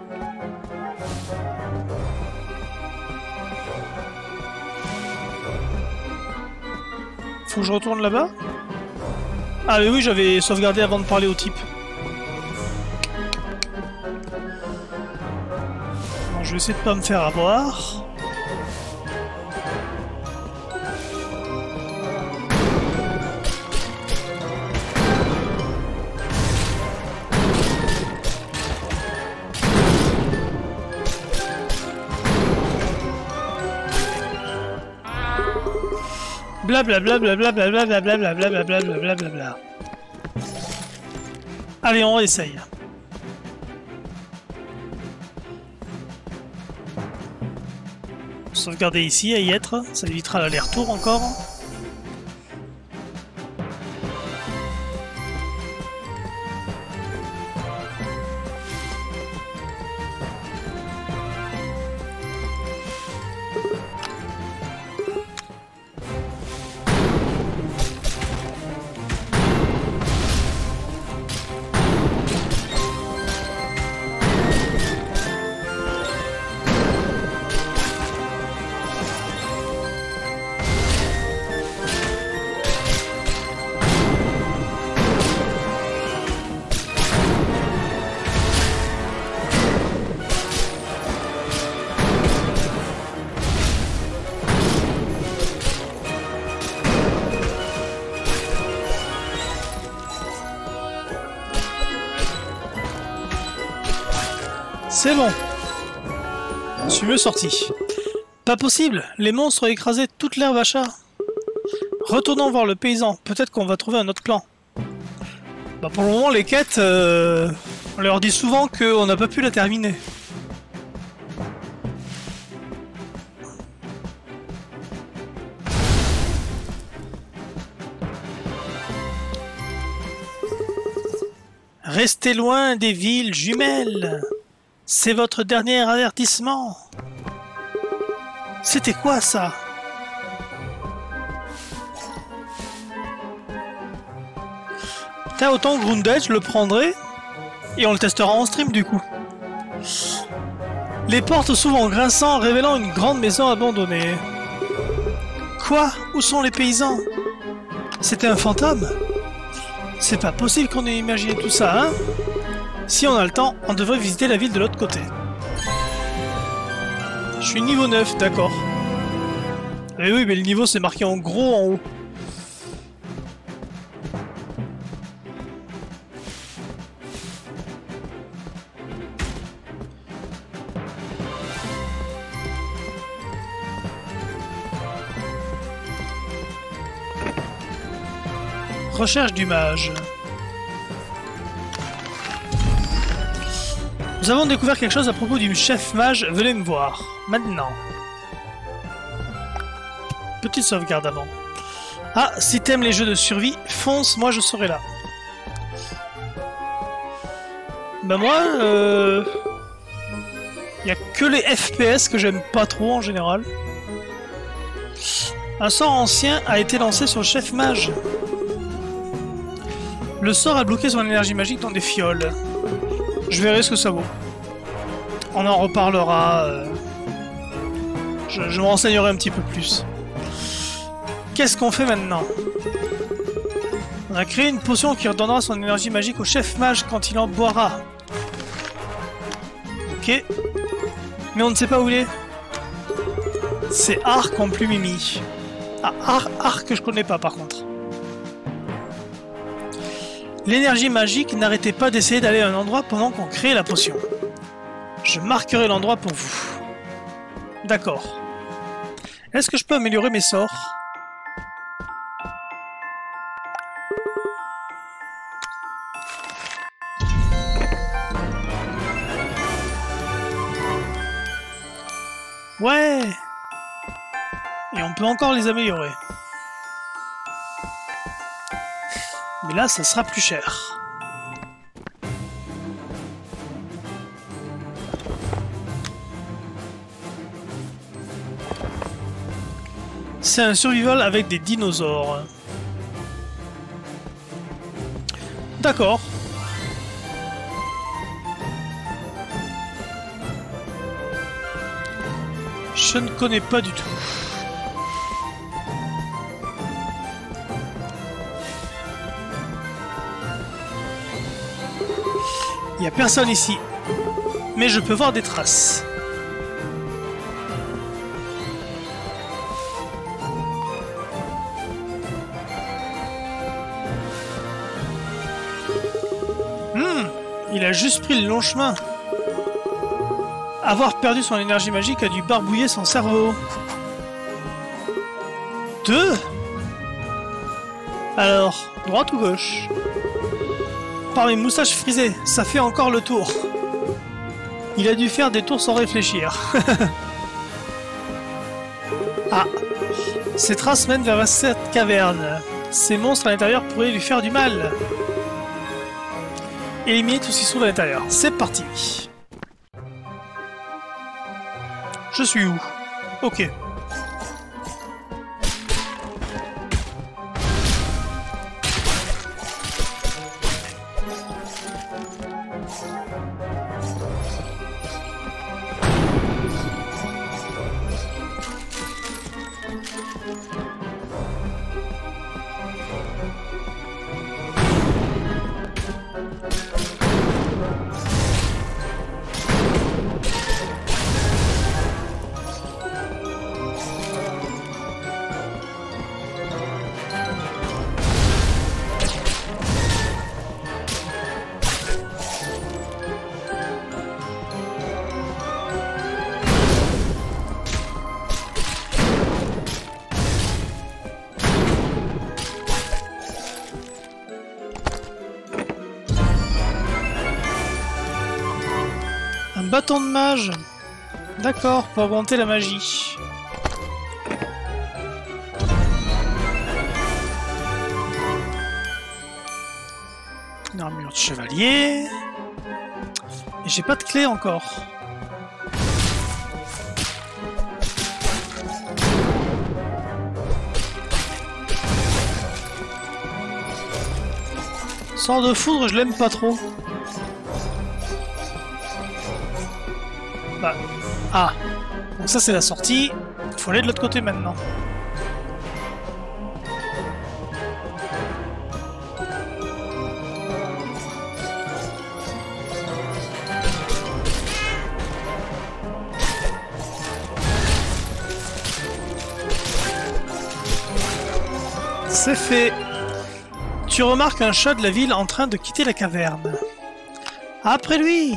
Faut que je retourne là-bas? Ah mais oui, j'avais sauvegardé avant de parler au type. Bon, je vais essayer de pas me faire avoir. Blablabla. Allez, on essaye. Sauvegarder ici, à y être, ça évitera l'aller-retour encore. C'est bon. Je suis mieux sorti. Pas possible, les monstres ont écrasé toute l'herbe à chat. Retournons voir le paysan, peut-être qu'on va trouver un autre clan. Bah pour le moment les quêtes, on leur dit souvent qu'on n'a pas pu la terminer. Restez loin des villes jumelles. C'est votre dernier avertissement. C'était quoi ça? T'as autant Grounded, je le prendrai et on le testera en stream du coup. Les portes s'ouvrent en grinçant, révélant une grande maison abandonnée. Quoi? Où sont les paysans? C'était un fantôme? C'est pas possible qu'on ait imaginé tout ça, hein? Si on a le temps, on devrait visiter la ville de l'autre côté. Je suis niveau 9, d'accord. Eh oui, mais le niveau c'est marqué en gros en haut. Recherche du mage. Nous avons découvert quelque chose à propos du chef mage, venez me voir. Maintenant. Petite sauvegarde avant. Ah, si t'aimes les jeux de survie, fonce, moi je serai là. Bah moi, y a que les FPS que j'aime pas trop en général. Un sort ancien a été lancé sur le chef mage. Le sort a bloqué son énergie magique dans des fioles. Je verrai ce que ça vaut. On en reparlera. Je me renseignerai un petit peu plus. Qu'est-ce qu'on fait maintenant? On a créé une potion qui redonnera son énergie magique au chef mage quand il en boira. Ok. Mais on ne sait pas où il est. C'est Arc en plus Mimi. Ah, Arc que je connais pas par contre. L'énergie magique n'arrêtait pas d'essayer d'aller à un endroit pendant qu'on créait la potion. Je marquerai l'endroit pour vous. D'accord. Est-ce que je peux améliorer mes sorts? Ouais. Et on peut encore les améliorer. Mais là, ça sera plus cher. C'est un survival avec des dinosaures. D'accord. Je ne connais pas du tout. Il n'y a personne ici. Mais je peux voir des traces. Il a juste pris le long chemin. Avoir perdu son énergie magique a dû barbouiller son cerveau. 2. Alors, droite ou gauche? Par mes moustaches frisées, ça fait encore le tour. Il a dû faire des tours sans réfléchir. Ah. Ces traces mènent vers cette caverne. Ces monstres à l'intérieur pourraient lui faire du mal. Éliminer tout ce qui se trouve à l'intérieur. C'est parti. Je suis où? Ok. bâton de mage. D'accord, pour augmenter la magie. Une armure de chevalier. Et j'ai pas de clé encore. Sort de foudre, je l'aime pas trop. Bah. Ah. Donc ça c'est la sortie. Faut aller de l'autre côté maintenant. C'est fait. Tu remarques un chat de la ville en train de quitter la caverne. Après lui!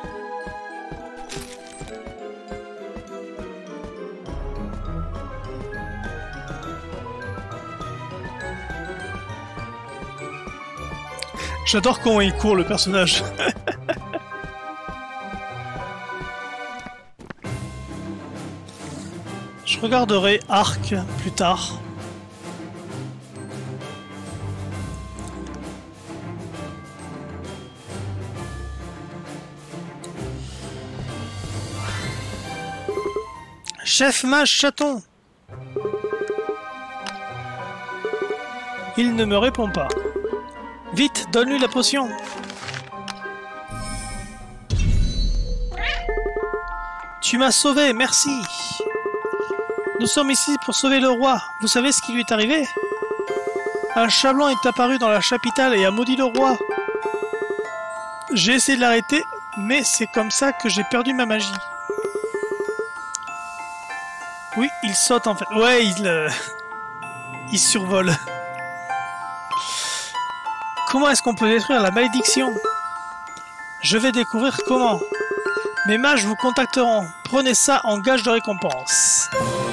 J'adore comment il court, le personnage. Je regarderai Arc plus tard. Chef mage chaton. Il ne me répond pas. Vite, donne-lui la potion. Tu m'as sauvé, merci. Nous sommes ici pour sauver le roi. Vous savez ce qui lui est arrivé? Un chat blanc est apparu dans la capitale et a maudit le roi. J'ai essayé de l'arrêter, mais c'est comme ça que j'ai perdu ma magie. Oui, il saute en fait. Ouais, il survole. Comment est-ce qu'on peut détruire la malédiction? Je vais découvrir comment. Mes mages vous contacteront. Prenez ça en gage de récompense.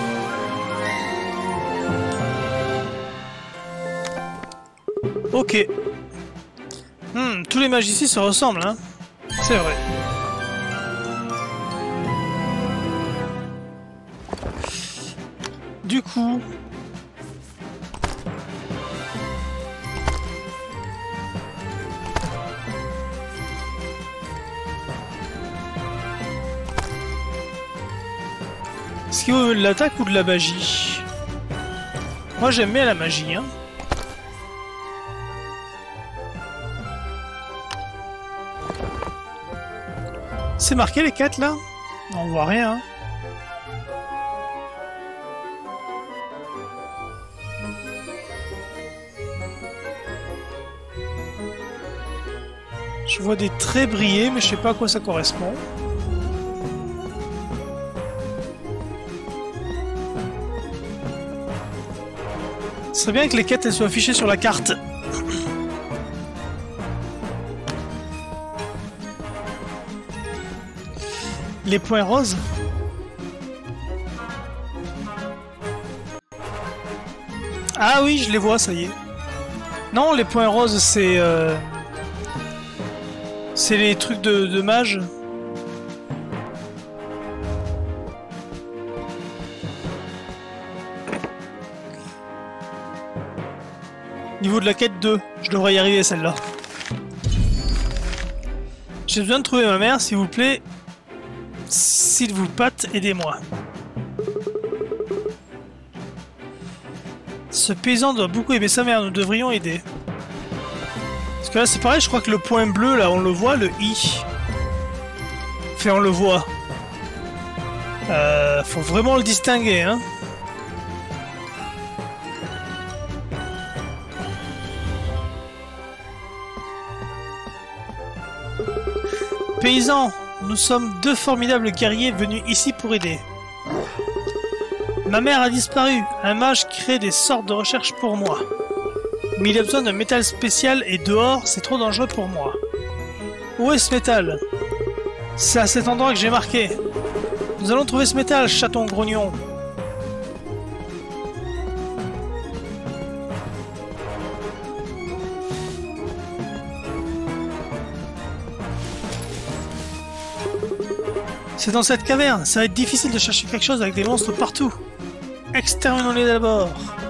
Ok. Tous les mages ici se ressemblent, hein. C'est vrai. Du coup... Est-ce qu'il veut de l'attaque ou de la magie? Moi j'aime bien la magie, hein. C'est marqué les 4 là? On voit rien, hein. Je vois des traits briller, mais je sais pas à quoi ça correspond. Ce serait bien que les quêtes elles soient affichées sur la carte. Les points roses. Ah oui, je les vois, ça y est. Non, les points roses, c'est... C'est les trucs de mage. Niveau de la quête 2, je devrais y arriver celle-là. J'ai besoin de trouver ma mère, s'il vous plaît. S'il vous plaît, aidez-moi. Ce paysan doit beaucoup aimer sa mère, nous devrions aider. Parce que là c'est pareil, je crois que le point bleu là on le voit, le I. Enfin on le voit. Faut vraiment le distinguer, hein. Paysans, nous sommes 2 formidables guerriers venus ici pour aider. Ma mère a disparu. Un mage crée des sortes de recherche pour moi. Mais il a besoin d'un métal spécial et dehors, c'est trop dangereux pour moi. Où est ce métal? C'est à cet endroit que j'ai marqué. Nous allons trouver ce métal, chaton grognon. C'est dans cette caverne. Ça va être difficile de chercher quelque chose avec des monstres partout. Exterminons-les d'abord.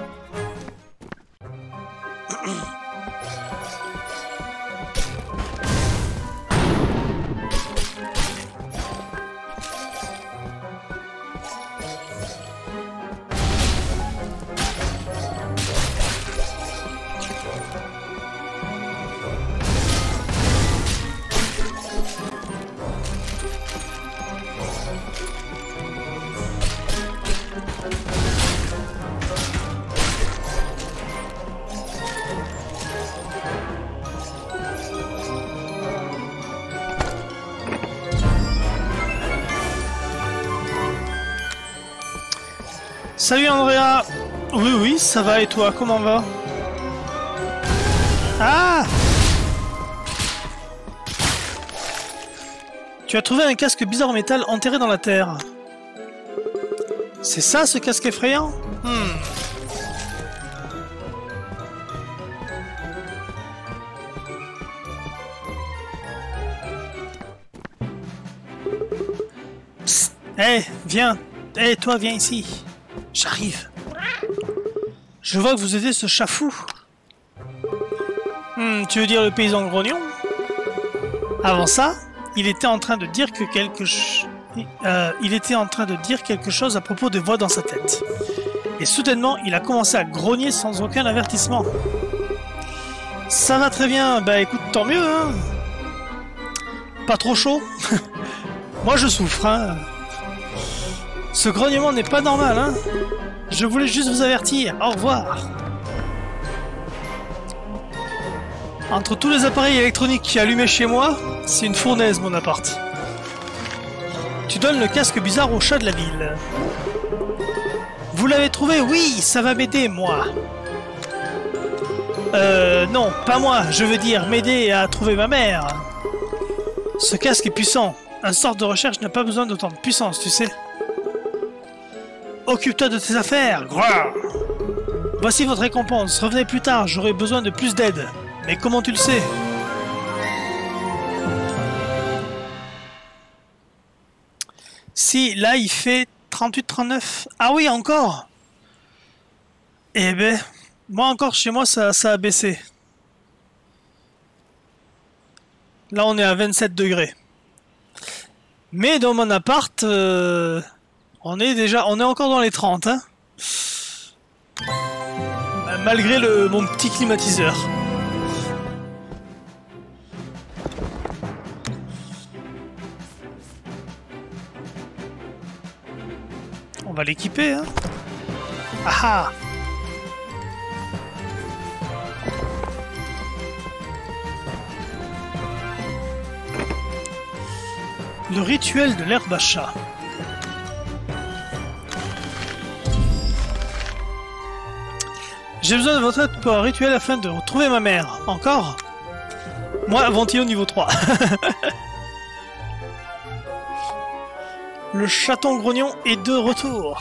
Salut Andrea. Oui, oui, ça va et toi, comment va? Ah! Tu as trouvé un casque bizarre en métal enterré dans la terre. C'est ça ce casque effrayant? Psst. Hé, viens. Hé, toi, viens ici. J'arrive. Je vois que vous aidez ce chat fou. Tu veux dire le paysan grognon? Avant ça, il était en train de dire que quelque chose à propos de voix dans sa tête. Et soudainement, il a commencé à grogner sans aucun avertissement. Ça va très bien. Bah écoute, tant mieux, hein. Pas trop chaud? Moi je souffre, hein. Ce grognement n'est pas normal, hein. Je voulais juste vous avertir. Au revoir. Entre tous les appareils électroniques qui allumaient chez moi, c'est une fournaise mon appart. Tu donnes le casque bizarre au chat de la ville. Vous l'avez trouvé? Oui, ça va m'aider, moi. Non, pas moi. Je veux dire m'aider à trouver ma mère. Ce casque est puissant. Un sort de recherche n'a pas besoin d'autant de puissance, tu sais. Occupe-toi de tes affaires. Grrr. Voici votre récompense. Revenez plus tard, j'aurai besoin de plus d'aide. Mais comment tu le sais? Si, là il fait 38-39. Ah oui, encore? Eh ben, moi encore chez moi ça a baissé. Là on est à 27 degrés. Mais dans mon appart, on est encore dans les 30, hein. Malgré mon petit climatiseur. On va l'équiper, hein. Ah ah. Le rituel de l'herbe à chat. J'ai besoin de votre aide pour un rituel afin de retrouver ma mère. Encore? Moi, Ventilo niveau 3. Le chaton grognon est de retour.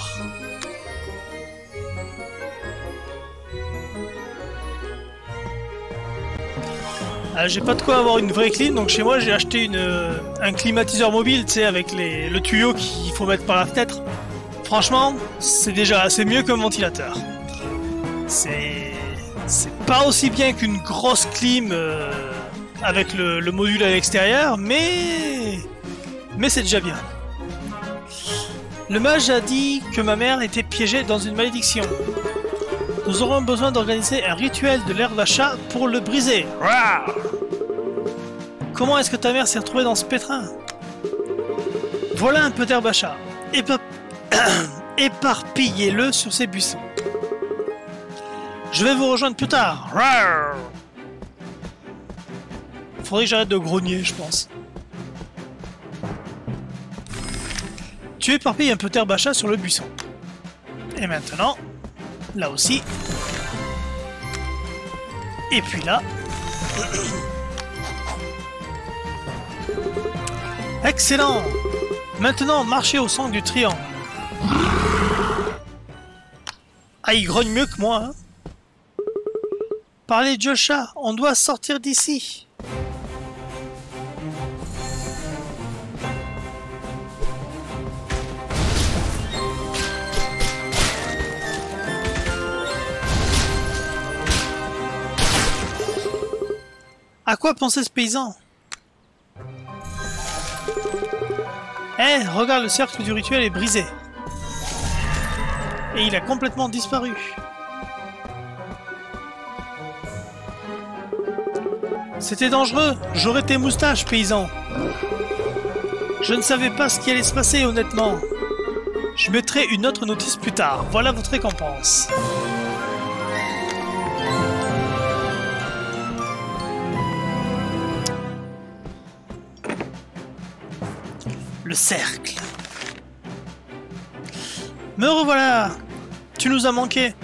J'ai pas de quoi avoir une vraie clim, donc chez moi j'ai acheté un climatiseur mobile, tu sais, avec le tuyau qu'il faut mettre par la fenêtre. Franchement, c'est mieux qu'un ventilateur. C'est pas aussi bien qu'une grosse clim avec le module à l'extérieur, mais c'est déjà bien. Le mage a dit que ma mère était piégée dans une malédiction. Nous aurons besoin d'organiser un rituel de l'herbe à chat pour le briser. Rawr. Comment est-ce que ta mère s'est retrouvée dans ce pétrin? Voilà un peu d'herbe à chat. Éparpillez-le sur ces buissons. Je vais vous rejoindre plus tard. Rawr. Faudrait que j'arrête de grogner, je pense. Tu éparpilles un peu d'herbe à chat sur le buisson. Et maintenant, là aussi. Et puis là. Excellent! Maintenant, marchez au centre du triangle. Ah, il grogne mieux que moi, hein? Parlez de chat, on doit sortir d'ici. À quoi pensait ce paysan? Eh, regarde, le cercle du rituel est brisé. Et il a complètement disparu. C'était dangereux. J'aurais tes moustaches, paysan. Je ne savais pas ce qui allait se passer, honnêtement. Je mettrai une autre notice plus tard. Voilà votre récompense. Le cercle. Me revoilà. Tu nous as manqué.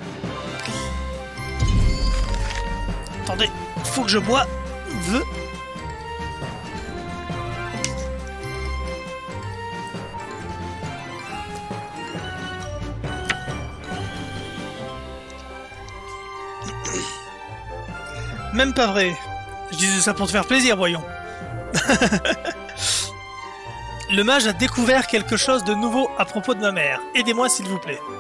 Attendez, faut que je bois. Même pas vrai. Je disais ça pour te faire plaisir, voyons. Le mage a découvert quelque chose de nouveau à propos de ma mère. Aidez-moi, s'il vous plaît.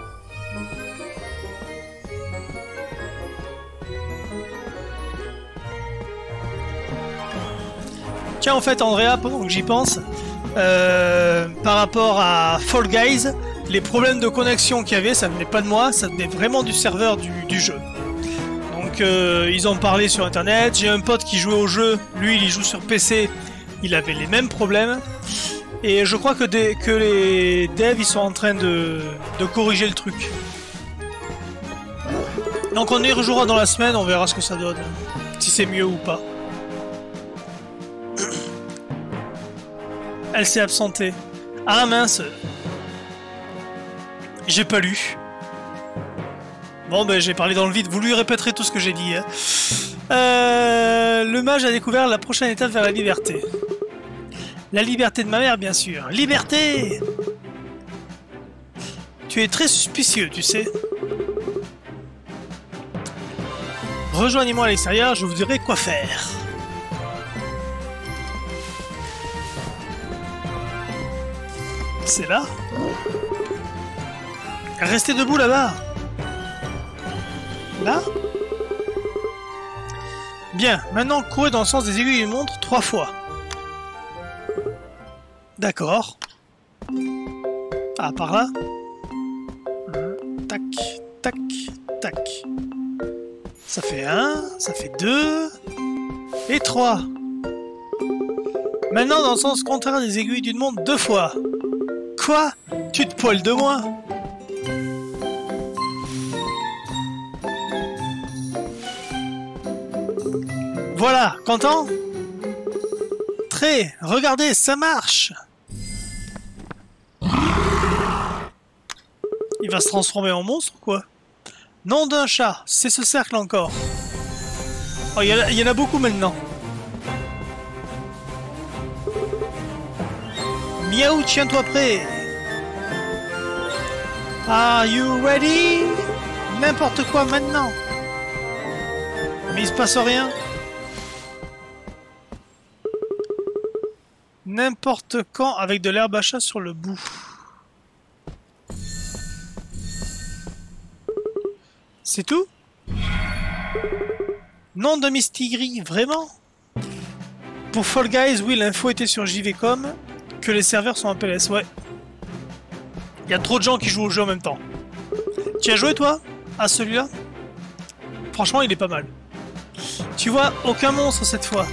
Tiens, en fait, Andrea, pendant que j'y pense, par rapport à Fall Guys, les problèmes de connexion qu'il y avait, ça venait pas de moi, ça venait vraiment du serveur du jeu. Donc, ils ont parlé sur internet. J'ai un pote qui jouait au jeu, lui, il y joue sur PC, il avait les mêmes problèmes. Et je crois que les devs, ils sont en train de corriger le truc. Donc, on y rejouera dans la semaine, on verra ce que ça donne, si c'est mieux ou pas. Elle s'est absentée. Ah mince. J'ai pas lu. Bon ben j'ai parlé dans le vide, vous lui répéterez tout ce que j'ai dit. Hein. Le mage a découvert la prochaine étape vers la liberté. La liberté de ma mère, bien sûr. Liberté! Tu es très suspicieux, tu sais. Rejoignez-moi à l'extérieur, je vous dirai quoi faire. C'est là? Restez debout là-bas. Là? Bien, maintenant courez dans le sens des aiguilles d'une montre 3 fois. D'accord. Ah, par là? Tac, tac, tac. Ça fait 1, ça fait 2, et 3. Maintenant dans le sens contraire des aiguilles d'une montre 2 fois. Quoi? Tu te poiles de moi? Voilà, content? Très, regardez, ça marche! Il va se transformer en monstre ou quoi? Nom d'un chat, c'est ce cercle encore. Oh, il y en a beaucoup maintenant. Miaou, tiens-toi prêt. Are you ready? N'importe quoi maintenant. Mais il se passe rien. N'importe quand avec de l'herbe à chat sur le bout. C'est tout? Nom de Mistigri, vraiment? Pour Fall Guys, oui, l'info était sur JVcom, que les serveurs sont en PLS, ouais. Il y a trop de gens qui jouent au jeu en même temps. Tu as joué, toi, à celui-là? Franchement, il est pas mal. Tu vois, aucun monstre cette fois.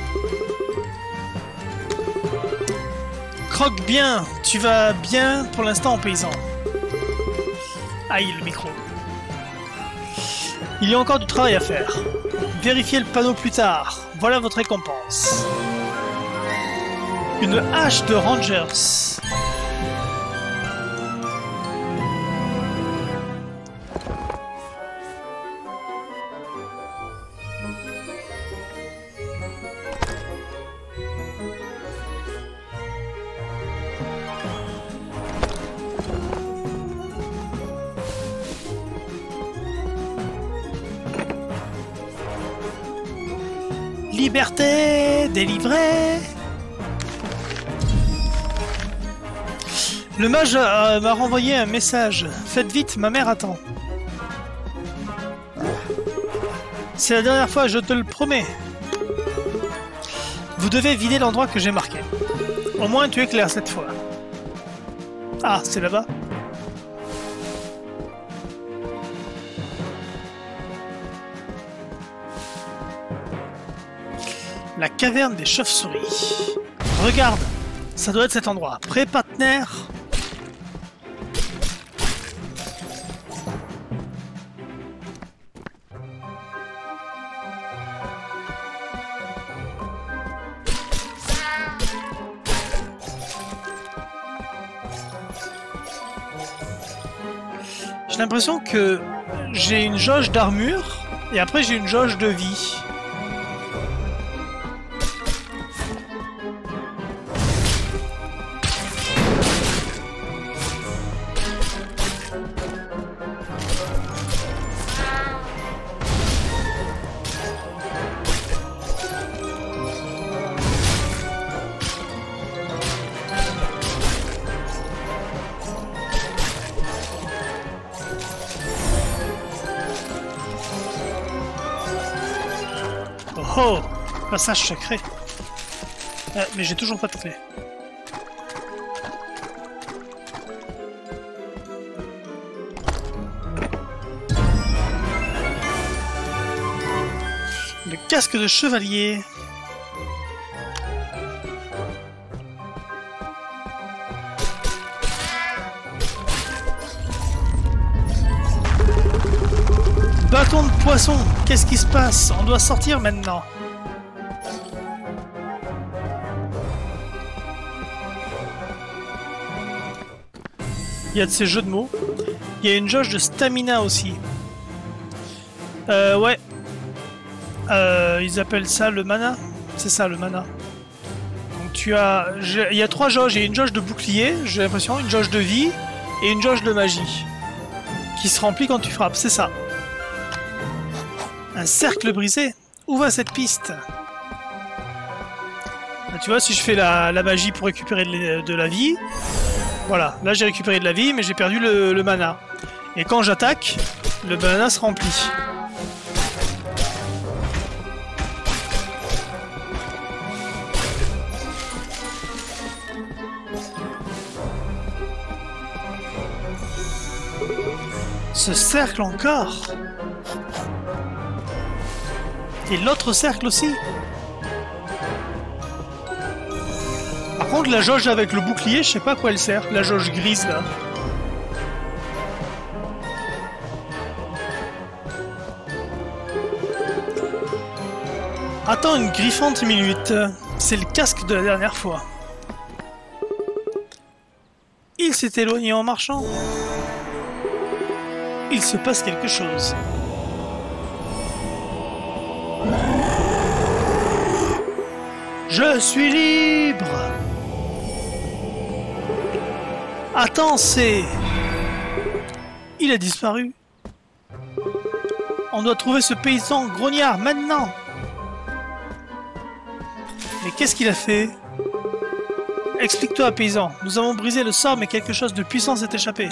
Croque bien, tu vas bien pour l'instant en paysan. Aïe, le micro. Il y a encore du travail à faire. Vérifiez le panneau plus tard. Voilà votre récompense. Une hache de Rangers. Liberté délivrée. Le mage m'a renvoyé un message. Faites vite, ma mère attend. C'est la dernière fois, je te le promets. Vous devez vider l'endroit que j'ai marqué. Au moins tu es clair cette fois. Ah, c'est là-bas. La caverne des chauves-souris. Regarde, ça doit être cet endroit. Prêt, partenaire? J'ai l'impression que j'ai une jauge d'armure et après j'ai une jauge de vie. Oh, passage secret. Mais j'ai toujours pas de clé. Le casque de chevalier. Bâton de poisson, qu'est-ce qui se passe? On doit sortir maintenant. Il y a de ces jeux de mots. Il y a une jauge de stamina aussi. Ouais. Ils appellent ça le mana. C'est ça le mana. Donc tu as... Il y a 3 jauges. Il y a une jauge de bouclier, j'ai l'impression, une jauge de vie et une jauge de magie. Qui se remplit quand tu frappes, c'est ça. Un cercle brisé? Où va cette piste? Là, tu vois, si je fais la magie pour récupérer de la vie, voilà, là j'ai récupéré de la vie, mais j'ai perdu le mana. Et quand j'attaque, le mana se remplit. Ce cercle encore? Et l'autre cercle aussi. Par contre, la jauge avec le bouclier, je sais pas à quoi elle sert. La jauge grise, là. Attends une griffante minute. C'est le casque de la dernière fois. Il s'est éloigné en marchant. Il se passe quelque chose. Je suis libre. Attends, c'est... Il a disparu. On doit trouver ce paysan grognard maintenant. Mais qu'est-ce qu'il a fait? Explique-toi, paysan. Nous avons brisé le sort, mais quelque chose de puissant s'est échappé.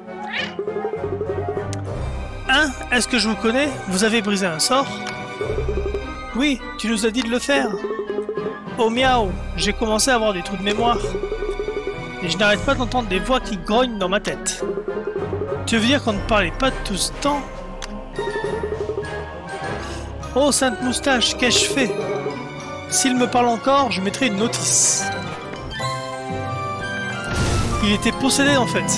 Hein? Est-ce que je vous connais? Vous avez brisé un sort? Oui, tu nous as dit de le faire. Oh miaou, j'ai commencé à avoir des trous de mémoire. Et je n'arrête pas d'entendre des voix qui grognent dans ma tête. Tu veux dire qu'on ne parlait pas de tout ce temps? Oh, Sainte Moustache, qu'ai-je fait? S'il me parle encore, je mettrai une notice. Il était possédé en fait.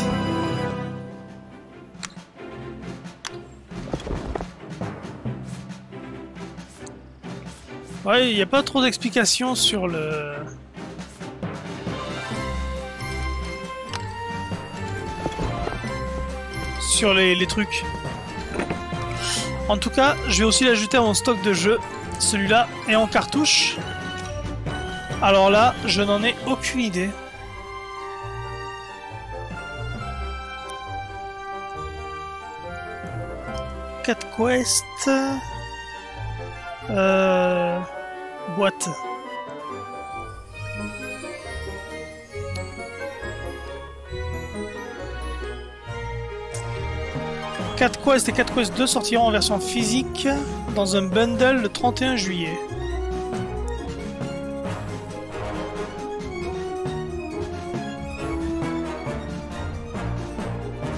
Ouais, il n'y a pas trop d'explications sur le... sur les trucs. En tout cas, je vais aussi l'ajouter à mon stock de jeux. Celui-là est en cartouche. Alors là, je n'en ai aucune idée. Cat Quest... boîte. Cat Quest et Cat Quest 2 sortiront en version physique dans un bundle le 31 juillet.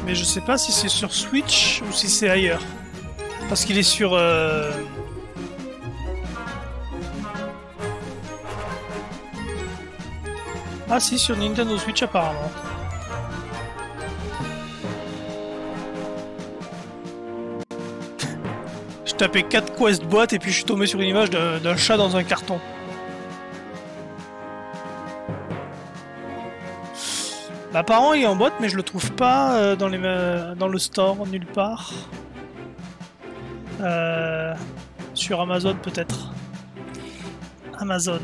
Mais je sais pas si c'est sur Switch ou si c'est ailleurs. Parce qu'il est sur... Ah si, sur Nintendo Switch apparemment. Je tapais 4 quest boîtes et puis je suis tombé sur une image d'un chat dans un carton. Bah, apparemment il est en boîte mais je le trouve pas dans le store, nulle part. Sur Amazon peut-être. Amazon.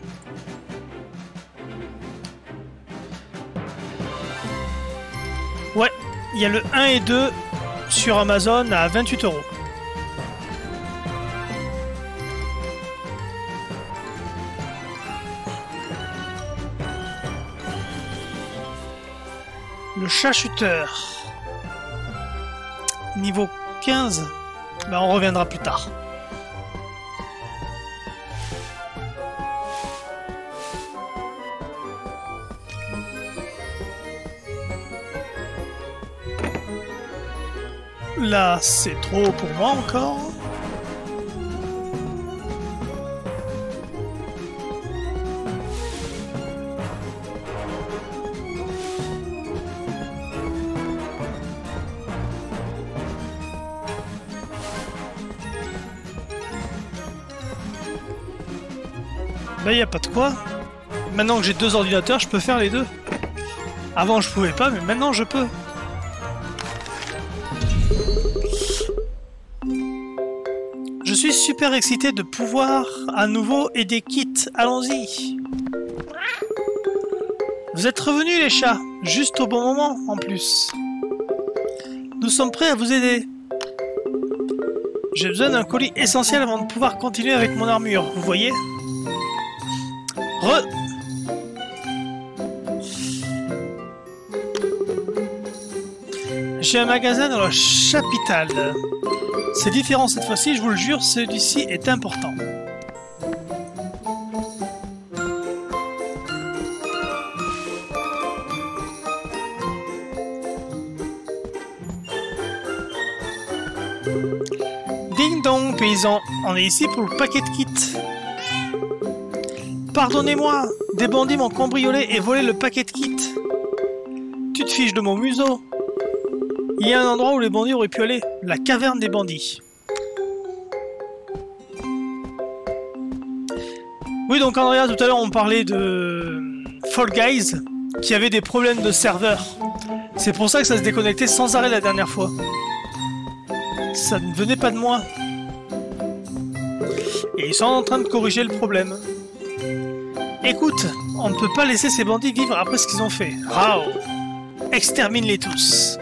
Ouais, il y a le 1 et 2 sur Amazon à 28 €. Le chat shooter. Niveau 15. Bah on reviendra plus tard. Là, c'est trop pour moi encore. Là, y a pas de quoi. Maintenant que j'ai 2 ordinateurs, je peux faire les deux. Avant, je pouvais pas, mais maintenant, je peux. Je suis super excité de pouvoir à nouveau aider Kit. Allons-y. Vous êtes revenus les chats, juste au bon moment en plus. Nous sommes prêts à vous aider. J'ai besoin d'un colis essentiel avant de pouvoir continuer avec mon armure, vous voyez? J'ai un magasin dans la capitale. C'est différent cette fois-ci, je vous le jure, celui-ci est important. Ding dong, paysan, on est ici pour le paquet de kits. Pardonnez-moi, des bandits m'ont cambriolé et volé le paquet de kits. Tu te fiches de mon museau. Il y a un endroit où les bandits auraient pu aller, la caverne des bandits. Oui, donc Andrea, tout à l'heure on parlait de Fall Guys, qui avait des problèmes de serveur. C'est pour ça que ça se déconnectait sans arrêt la dernière fois. Ça ne venait pas de moi. Et ils sont en train de corriger le problème. Écoute, on ne peut pas laisser ces bandits vivre après ce qu'ils ont fait. Rao, extermine-les tous.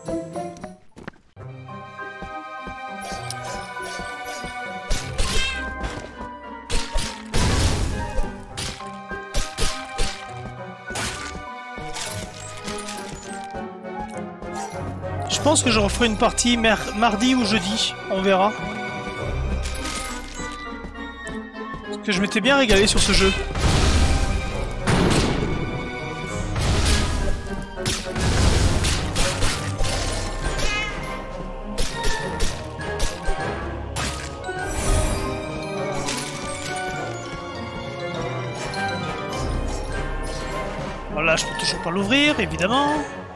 Je pense que je referai une partie mardi ou jeudi, on verra. Parce que je m'étais bien régalé sur ce jeu. Voilà, je peux toujours pas l'ouvrir, évidemment.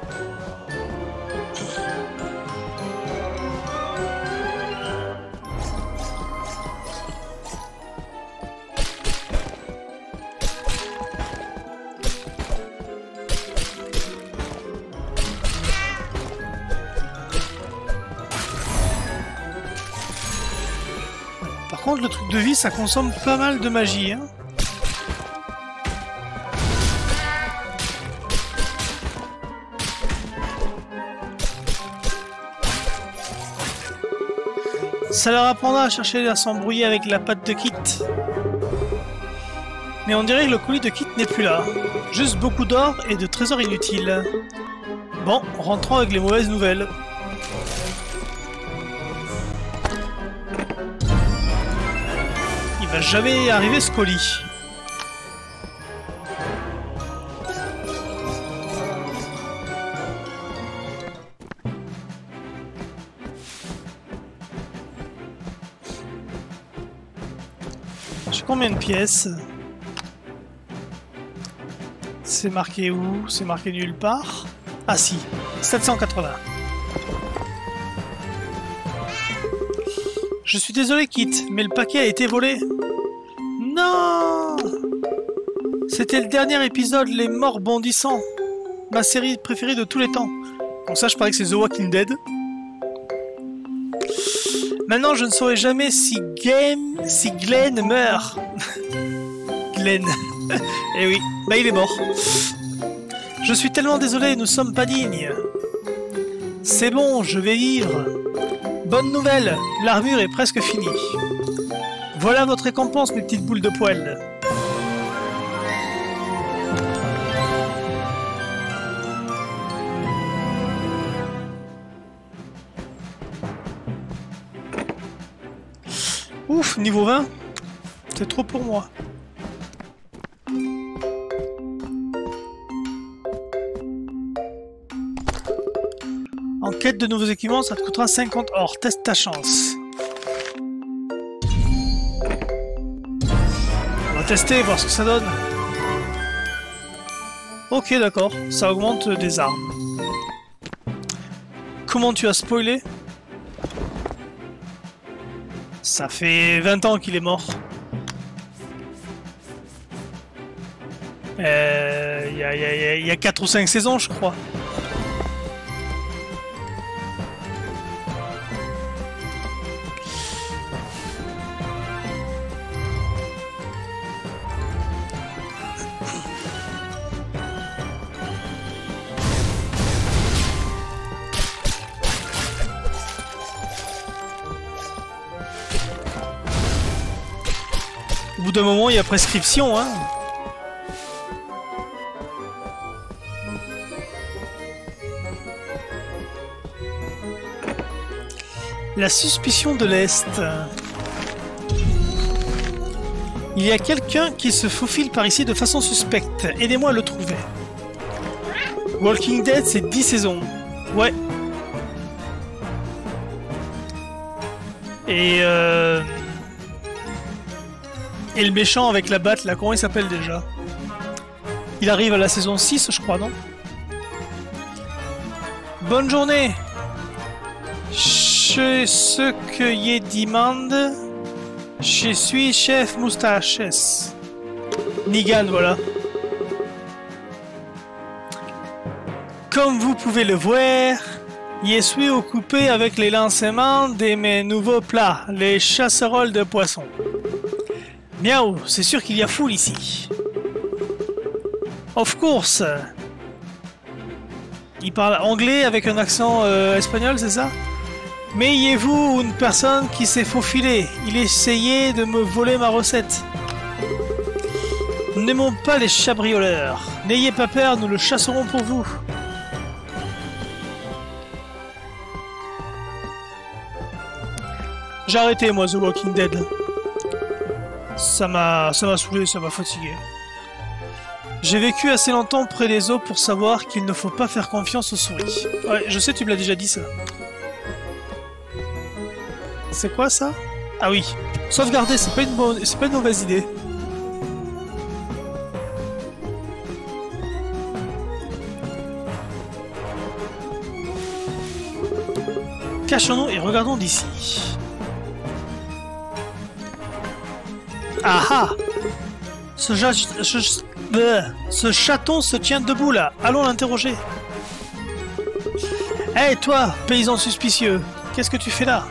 Par contre, le truc de vie, ça consomme pas mal de magie, hein. Ça leur apprendra à chercher à s'embrouiller avec la patte de Kit. Mais on dirait que le colis de Kit n'est plus là. Juste beaucoup d'or et de trésors inutiles. Bon, rentrons avec les mauvaises nouvelles. Il va jamais arriver ce colis. J'ai combien de pièces? C'est marqué où? C'est marqué nulle part. Ah si, 780. Je suis désolé, Kit, mais le paquet a été volé. Non! C'était le dernier épisode, Les Morts Bondissants. Ma série préférée de tous les temps. Donc ça, je parie que c'est The Walking Dead. Maintenant, je ne saurai jamais si Glenn meurt. Glenn. Eh oui, bah il est mort. Je suis tellement désolé, nous sommes pas dignes. C'est bon, je vais vivre. Bonne nouvelle, l'armure est presque finie. Voilà votre récompense, mes petites boules de poil. Ouf, niveau 20, c'est trop pour moi. En quête de nouveaux équipements, ça te coûtera 50 or. Teste ta chance. On va tester, voir ce que ça donne. Ok, d'accord, ça augmente des armes. Comment tu as spoilé? Ça fait 20 ans qu'il est mort. Il y a 4 ou 5 saisons, je crois. Au bout d'un moment, il y a prescription, hein. La suspicion de l'Est. Il y a quelqu'un qui se faufile par ici de façon suspecte. Aidez-moi à le trouver. Walking Dead, c'est 10 saisons. Ouais. Et le méchant avec la batte, là, comment il s'appelle déjà? Il arrive à la saison 6, je crois, non? Bonne journée! Ce que y demande, je suis chef moustaches. Nigan, voilà. Comme vous pouvez le voir, je suis occupé avec les lancements de mes nouveaux plats, les casseroles de poisson. Miaou, c'est sûr qu'il y a foule ici. Of course. Il parle anglais avec un accent espagnol, c'est ça? Mais ayez-vous une personne qui s'est faufilée? Il essayait de me voler ma recette. Nous n'aimons pas les chabrioleurs. N'ayez pas peur, nous le chasserons pour vous. J'ai arrêté, moi, The Walking Dead. Ça m'a saoulé, ça m'a fatigué. J'ai vécu assez longtemps près des eaux pour savoir qu'il ne faut pas faire confiance aux souris. Ouais, je sais, tu me l'as déjà dit, ça. C'est quoi, ça? Ah oui. Sauvegarder, c'est pas une mauvaise idée. Cachons-nous et regardons d'ici. Ah ah! Ce chaton se tient debout là. Allons l'interroger. Hé, hey, toi, paysan suspicieux, qu'est-ce que tu fais là?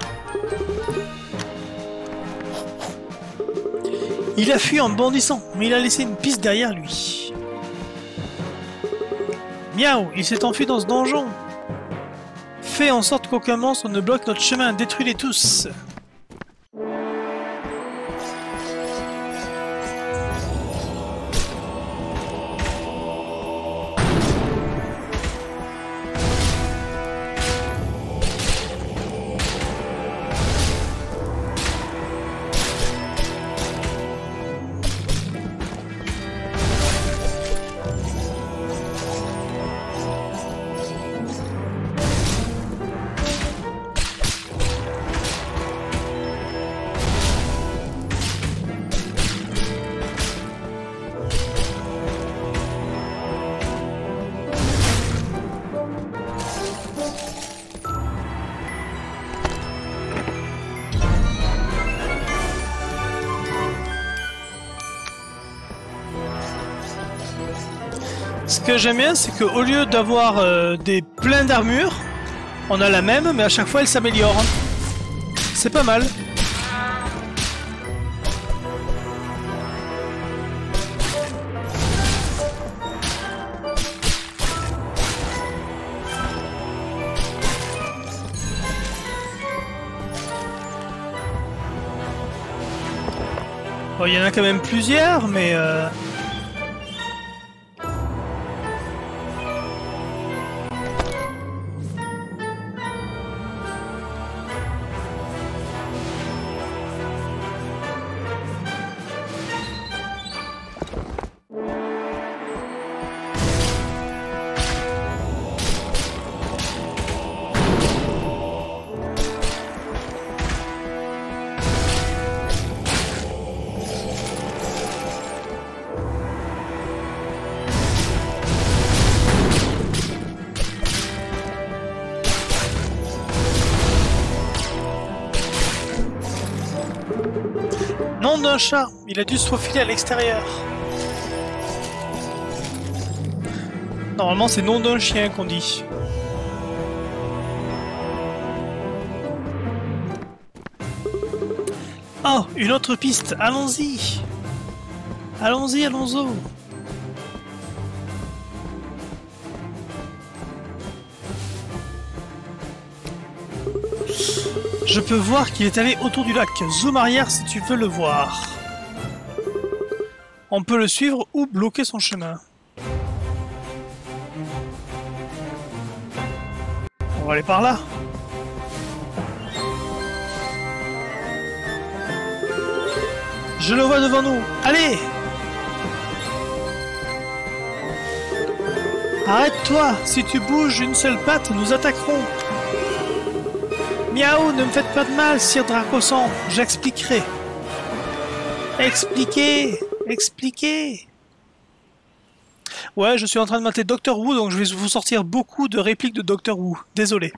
Il a fui en bondissant, mais il a laissé une piste derrière lui. Miaou, il s'est enfui dans ce donjon. Fais en sorte qu'aucun monstre ne bloque notre chemin, détruis-les tous. Ce que j'aime bien, c'est qu'au lieu d'avoir des pleins d'armure, on a la même, mais à chaque fois elle s'améliore. C'est pas mal. Bon, il y en a quand même plusieurs, mais nom d'un chat, il a dû se faufiler à l'extérieur. Normalement, c'est nom d'un chien qu'on dit. Oh, une autre piste, allons-y. Allons-y, allons-y. Je peux voir qu'il est allé autour du lac. Zoom arrière si tu veux le voir. On peut le suivre ou bloquer son chemin. On va aller par là. Je le vois devant nous. Allez! Arrête-toi! Si tu bouges une seule patte, nous attaquerons. Miaou, ne me faites pas de mal, Sir Dracosan, j'expliquerai. Expliquez, expliquez. Ouais, je suis en train de mater Doctor Who, donc je vais vous sortir beaucoup de répliques de Doctor Who. Désolé.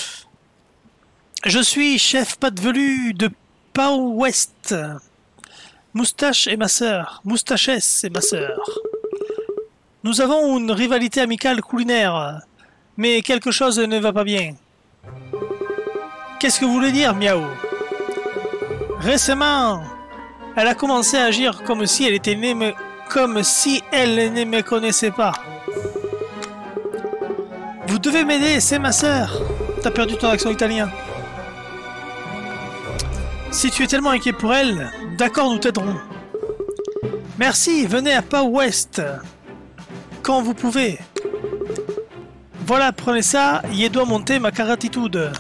Je suis chef patte velue de Pau West. Moustache est ma sœur. Moustachesse est ma sœur. Nous avons une rivalité amicale culinaire, mais quelque chose ne va pas bien. Qu'est-ce que vous voulez dire, Miaou? Récemment, elle a commencé à agir comme si elle était née comme si elle ne me connaissait pas. Vous devez m'aider, c'est ma sœur. T'as perdu ton accent italien. Si tu es tellement inquiet pour elle, d'accord, nous t'aiderons. Merci, venez à Pau West. Quand vous pouvez. Voilà, prenez ça, y doit monter ma caratitude.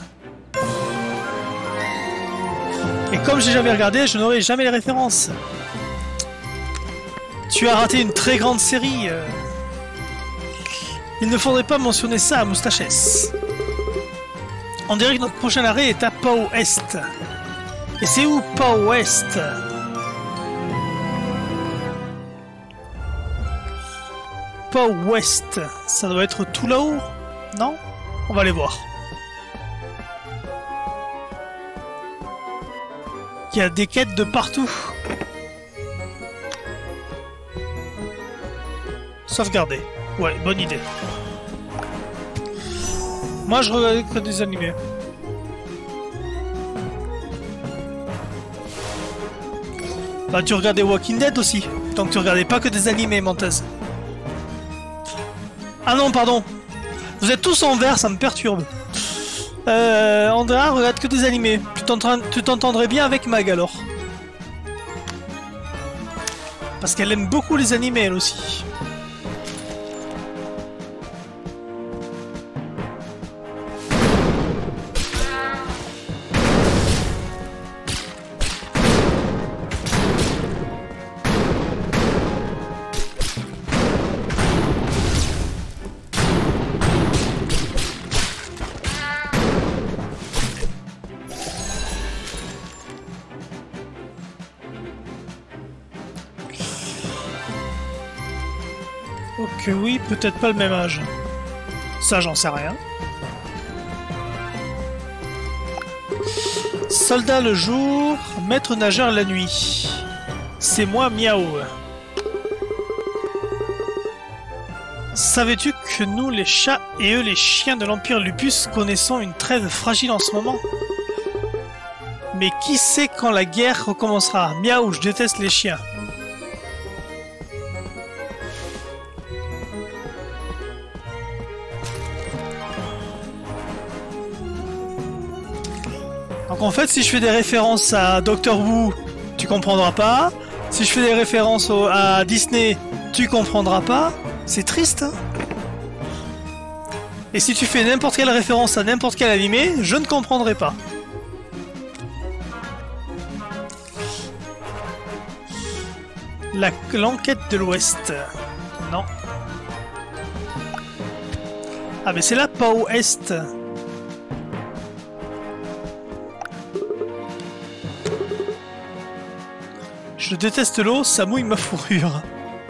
Et comme j'ai jamais regardé, je n'aurai jamais les références. Tu as raté une très grande série. Il ne faudrait pas mentionner ça à Moustachès. On dirait que notre prochain arrêt est à Pau Est. Et c'est où Pau Est? Pau West. Ça doit être tout là-haut? Non? On va aller voir. Il y a des quêtes de partout. Sauvegarder. Ouais, bonne idée. Moi, je regardais que des animés. Bah, tu regardais Walking Dead aussi. Donc, tu regardais pas que des animés, menteuse. Ah non, pardon. Vous êtes tous en vert, ça me perturbe. Andrea regarde que des animés. Tu t'entendrais bien avec Mag alors. Parce qu'elle aime beaucoup les animés elle aussi. Ok, oui, peut-être pas le même âge. Ça, j'en sais rien. Soldat le jour, maître nageur la nuit. C'est moi, Miaou. Savais-tu que nous, les chats, et eux, les chiens de l'Empire Lupus, connaissons une trêve fragile en ce moment? Mais qui sait quand la guerre recommencera? Miaou, je déteste les chiens. Donc en fait, si je fais des références à Doctor Who, tu comprendras pas. Si je fais des références à Disney, tu comprendras pas. C'est triste, hein? Et si tu fais n'importe quelle référence à n'importe quel animé, je ne comprendrai pas. L'enquête de l'Ouest. Non. Ah mais c'est là, pas au Est. Je déteste l'eau, ça mouille ma fourrure.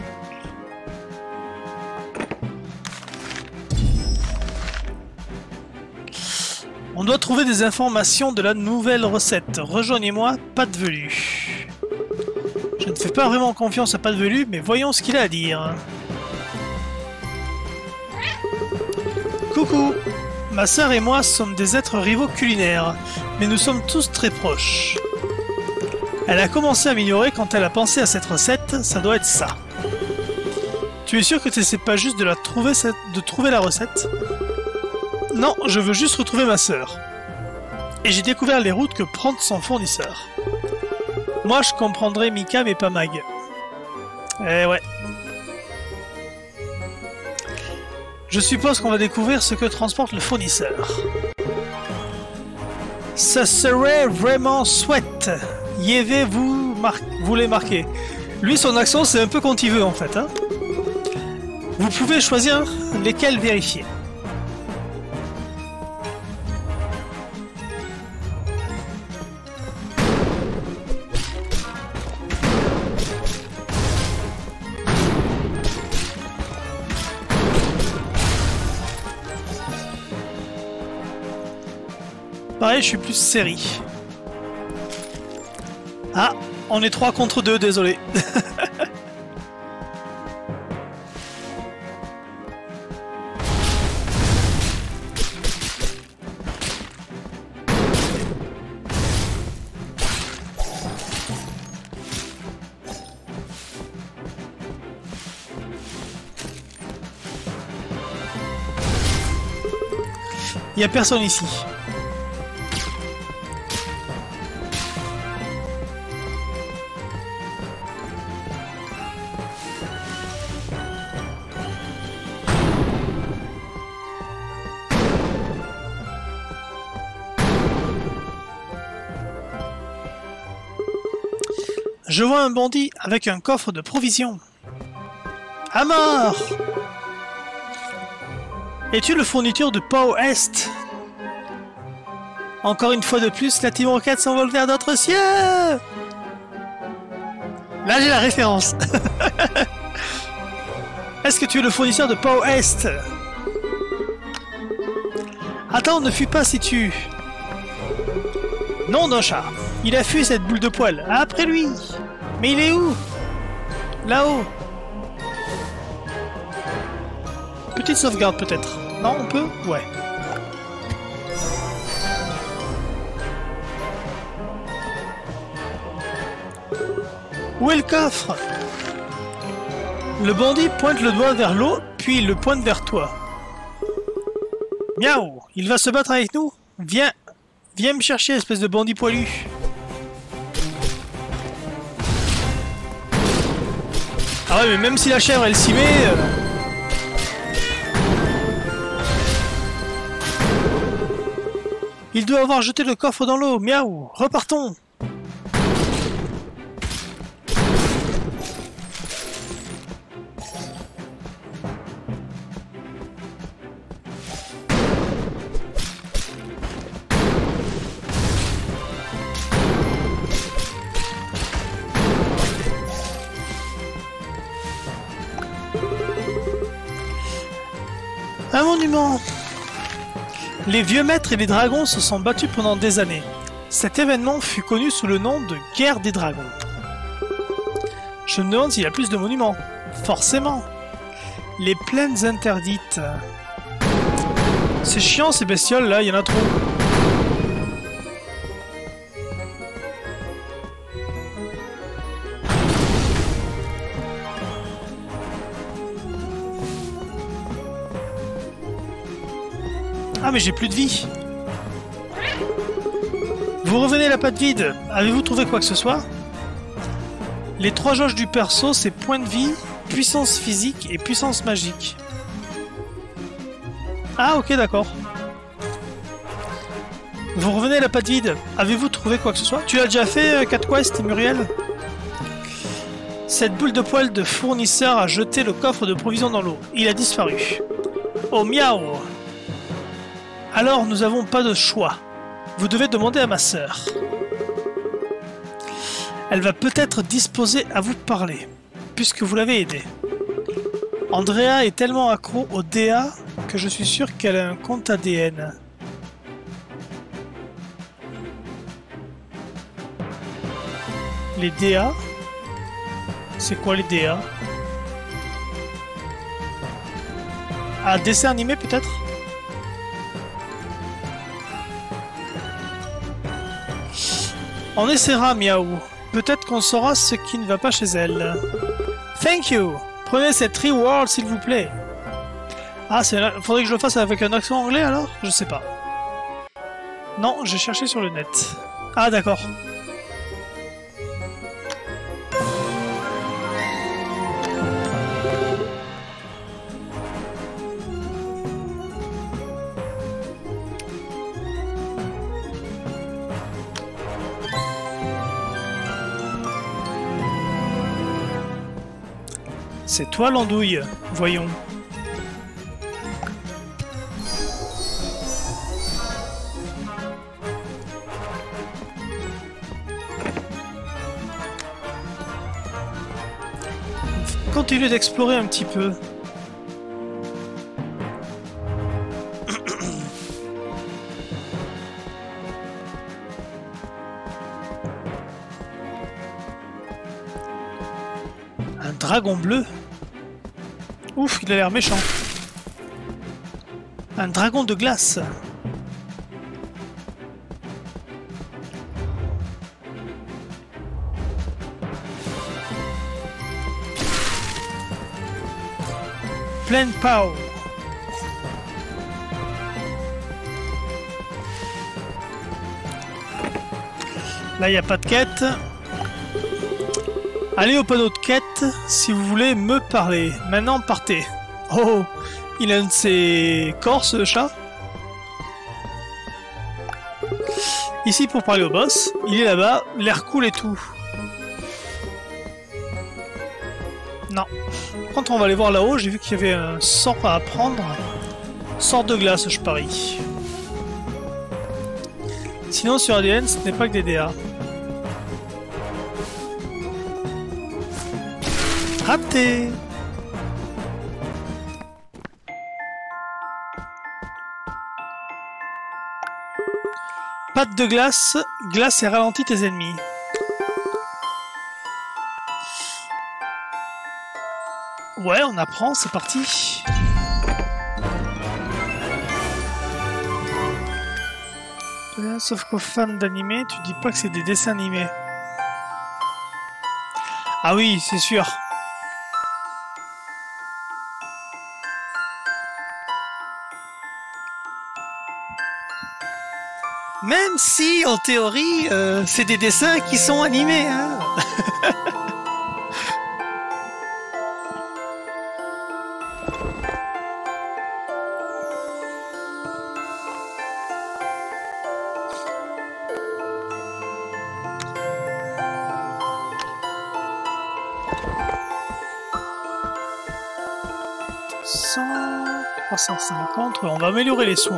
On doit trouver des informations de la nouvelle recette. Rejoignez-moi, Pâte Velue. Je ne fais pas vraiment confiance à Pâte Velue, mais voyons ce qu'il a à dire. Coucou! Ma sœur et moi sommes des êtres rivaux culinaires, mais nous sommes tous très proches. Elle a commencé à m'ignorer quand elle a pensé à cette recette, ça doit être ça. Tu es sûr que tu essaies pas juste de trouver la recette? Non, je veux juste retrouver ma sœur. Et j'ai découvert les routes que prend son fournisseur. Moi, je comprendrais Mika, mais pas Mag. Eh ouais. Je suppose qu'on va découvrir ce que transporte le fournisseur. Ça serait vraiment chouette. Yévé, vous les marquez. Lui, son accent, c'est un peu quand il veut, en fait. Hein. Vous pouvez choisir lesquels vérifier. Pareil, je suis plus série. Ah, on est 3 contre 2, désolé. Il n'y a personne ici. Je vois un bandit avec un coffre de provisions. À mort! Es-tu le fourniture de Pau Est? Encore une fois de plus, la Team Rocket s'envole vers d'autres cieux! Là, j'ai la référence. Est-ce que tu es le fournisseur de Pau Est? Attends, ne fuis pas si tu... Non, Dosha. Il a fui cette boule de poil. Après lui. Mais il est où? Là-haut. Petite sauvegarde peut-être. Non, on peut? Ouais. Où est le coffre? Le bandit pointe le doigt vers l'eau, puis il le pointe vers toi. Miaou! Il va se battre avec nous? Viens! Viens me chercher, espèce de bandit poilu! Ah ouais, mais même si la chèvre elle s'y met... Il doit avoir jeté le coffre dans l'eau. Miaou! Repartons! Un monument! Les vieux maîtres et les dragons se sont battus pendant des années. Cet événement fut connu sous le nom de Guerre des Dragons. Je me demande s'il y a plus de monuments. Forcément! Les plaines interdites. C'est chiant ces bestioles là, il y en a trop. Ah mais j'ai plus de vie. Vous revenez la patte vide. Avez-vous trouvé quoi que ce soit? Les 3 jauges du perso, c'est point de vie, puissance physique et puissance magique. Ah ok d'accord. Vous revenez à la patte vide. Avez-vous trouvé quoi que ce soit? Tu l'as déjà fait, Cat Quest, Muriel? Cette boule de poil de fournisseur a jeté le coffre de provisions dans l'eau. Il a disparu. Oh miaou! Alors nous n'avons pas de choix. Vous devez demander à ma sœur. Elle va peut-être disposer à vous parler, puisque vous l'avez aidée. Andrea est tellement accro au DA que je suis sûr qu'elle a un compte ADN. Les DA? C'est quoi les DA? Ah, dessin animé peut-être? On essaiera, Miaou. Peut-être qu'on saura ce qui ne va pas chez elle. Thank you. Prenez cette reward, s'il vous plaît. Ah, faudrait que je le fasse avec un accent anglais, alors? Je sais pas. Non, j'ai cherché sur le net. Ah, d'accord. C'est toi l'andouille, voyons. Continue d'explorer un petit peu. Un dragon bleu? Ouf, il a l'air méchant. Un dragon de glace. Pleine power. Là, il n'y a pas de quête. Allez au panneau de quête si vous voulez me parler. Maintenant, partez. Oh, il a un de ses corps, ce chat. Ici pour parler au boss. Il est là-bas, l'air cool et tout. Non. Quand on va aller voir là-haut, j'ai vu qu'il y avait un sort à apprendre. Sort de glace, je parie. Sinon, sur ADN, ce n'est pas que des DA. Raté! Patte de glace, glace et ralentit tes ennemis. Ouais, on apprend, c'est parti. Sauf qu'aux fans d'animé, tu dis pas que c'est des dessins animés. Ah oui, c'est sûr. Même si, en théorie, c'est des dessins qui sont animés, hein. « 350, ouais, on va améliorer les soins. »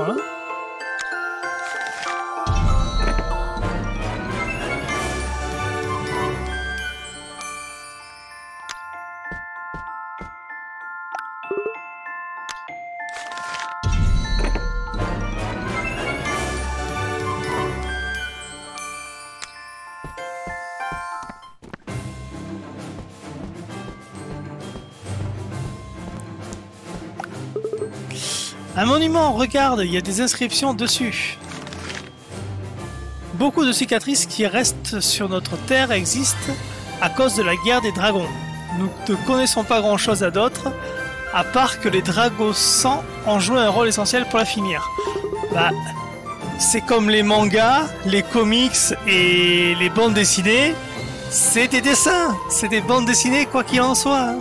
Un monument, regarde, il y a des inscriptions dessus. Beaucoup de cicatrices qui restent sur notre terre existent à cause de la guerre des dragons. Nous ne connaissons pas grand chose à d'autres, à part que les Dragosans ont joué un rôle essentiel pour la finir. Bah, c'est comme les mangas, les comics et les bandes dessinées, c'est des dessins, c'est des bandes dessinées quoi qu'il en soit.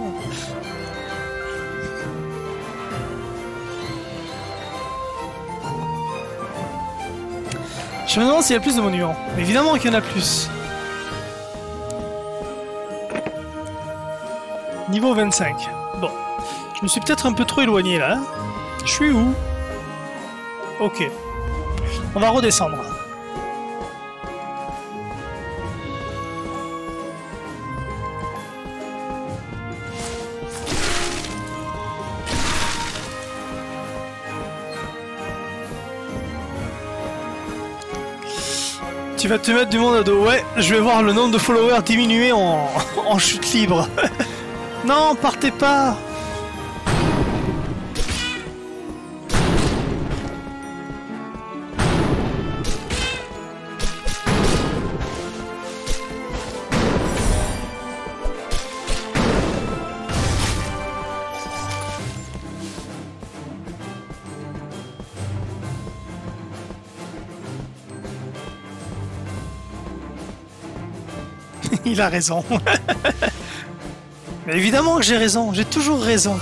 Je me demande s'il y a plus de monuments. Évidemment qu'il y en a plus. Niveau 25. Bon. Je me suis peut-être un peu trop éloigné là. Je suis où? Ok. On va redescendre. Tu vas te mettre du monde à dos. Ouais, je vais voir le nombre de followers diminuer en chute libre. Non, partez pas. Il a raison. Mais évidemment que j'ai raison, j'ai toujours raison.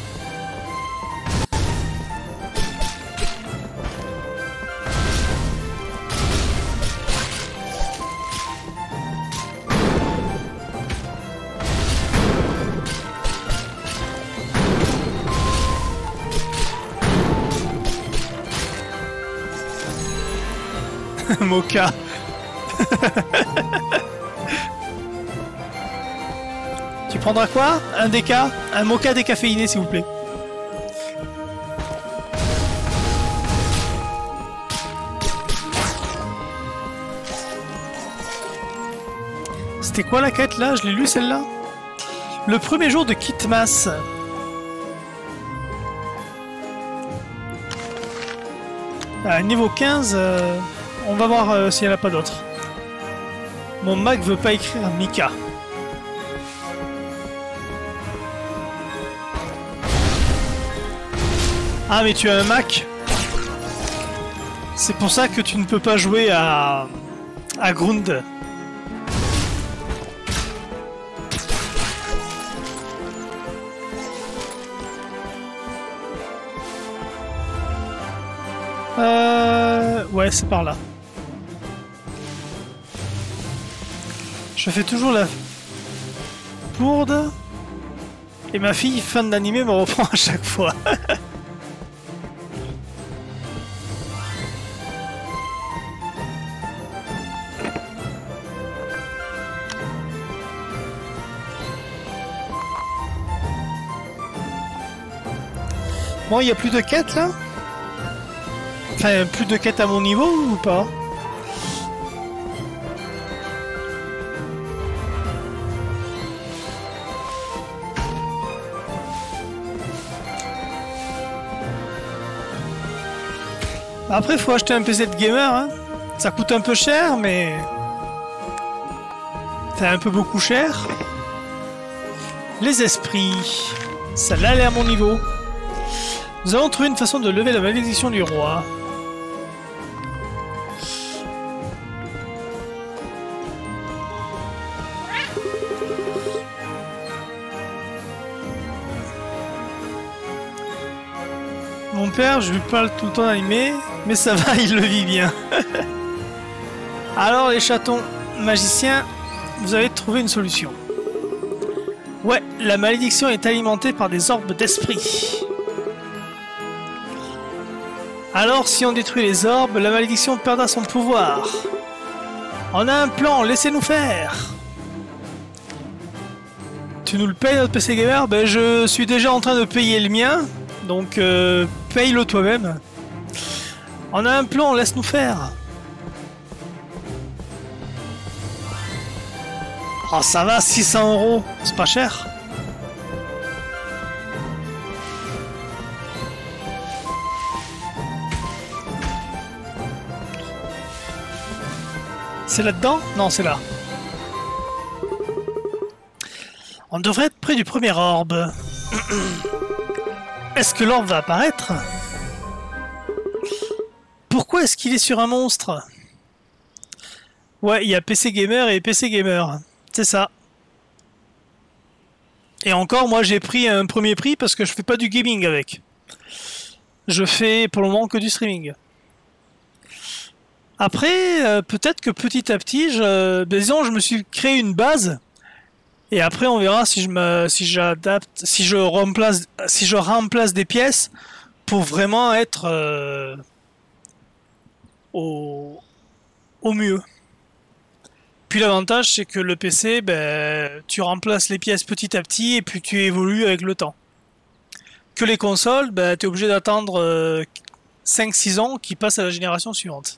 Mocha. Tu prendras quoi? Un déca? Un mocha décaféiné s'il vous plaît. C'était quoi la quête là? Je l'ai lu celle-là? Le premier jour de Kitmas. Niveau 15, on va voir s'il n'y en a pas d'autres. Mon Mac veut pas écrire Mika. Ah mais tu as un Mac. C'est pour ça que tu ne peux pas jouer à Grund. Ouais, c'est par là. Je fais toujours la bourde. Et ma fille, fan d'animé, me reprend à chaque fois. Bon, il n'y a plus de quêtes là? Enfin, plus de quêtes à mon niveau ou pas? Après, faut acheter un PC de gamer, hein. Ça coûte un peu cher, mais... c'est un peu beaucoup cher. Les esprits. Ça l'a l'air à mon niveau. Nous allons trouver une façon de lever la malédiction du roi. Mon père, je lui parle tout le temps d'animé, mais ça va, il le vit bien. Alors les chatons magiciens, vous avez trouvé une solution. Ouais, la malédiction est alimentée par des orbes d'esprit. Alors si on détruit les orbes, la malédiction perdra son pouvoir. On a un plan, laissez-nous faire. Tu nous le payes notre PC Gamer? Ben je suis déjà en train de payer le mien, donc paye-le toi-même. On a un plan, laisse-nous faire. Oh ça va, 600 €, c'est pas cher. C'est là-dedans? Non, c'est là. On devrait être près du premier orbe. Est-ce que l'orbe va apparaître? Pourquoi est-ce qu'il est sur un monstre? Ouais, il y a PC Gamer et PC Gamer. C'est ça. Et encore, moi j'ai pris un premier prix parce que je fais pas du gaming avec. Je fais pour le moment que du streaming. Après, peut-être que petit à petit, disons, je me suis créé une base. Et après, on verra si j'adapte, si je remplace des pièces pour vraiment être au mieux. Puis l'avantage, c'est que le PC, ben, tu remplaces les pièces petit à petit et puis tu évolues avec le temps. Que les consoles, ben, tu es obligé d'attendre 5-6 ans qui passent à la génération suivante.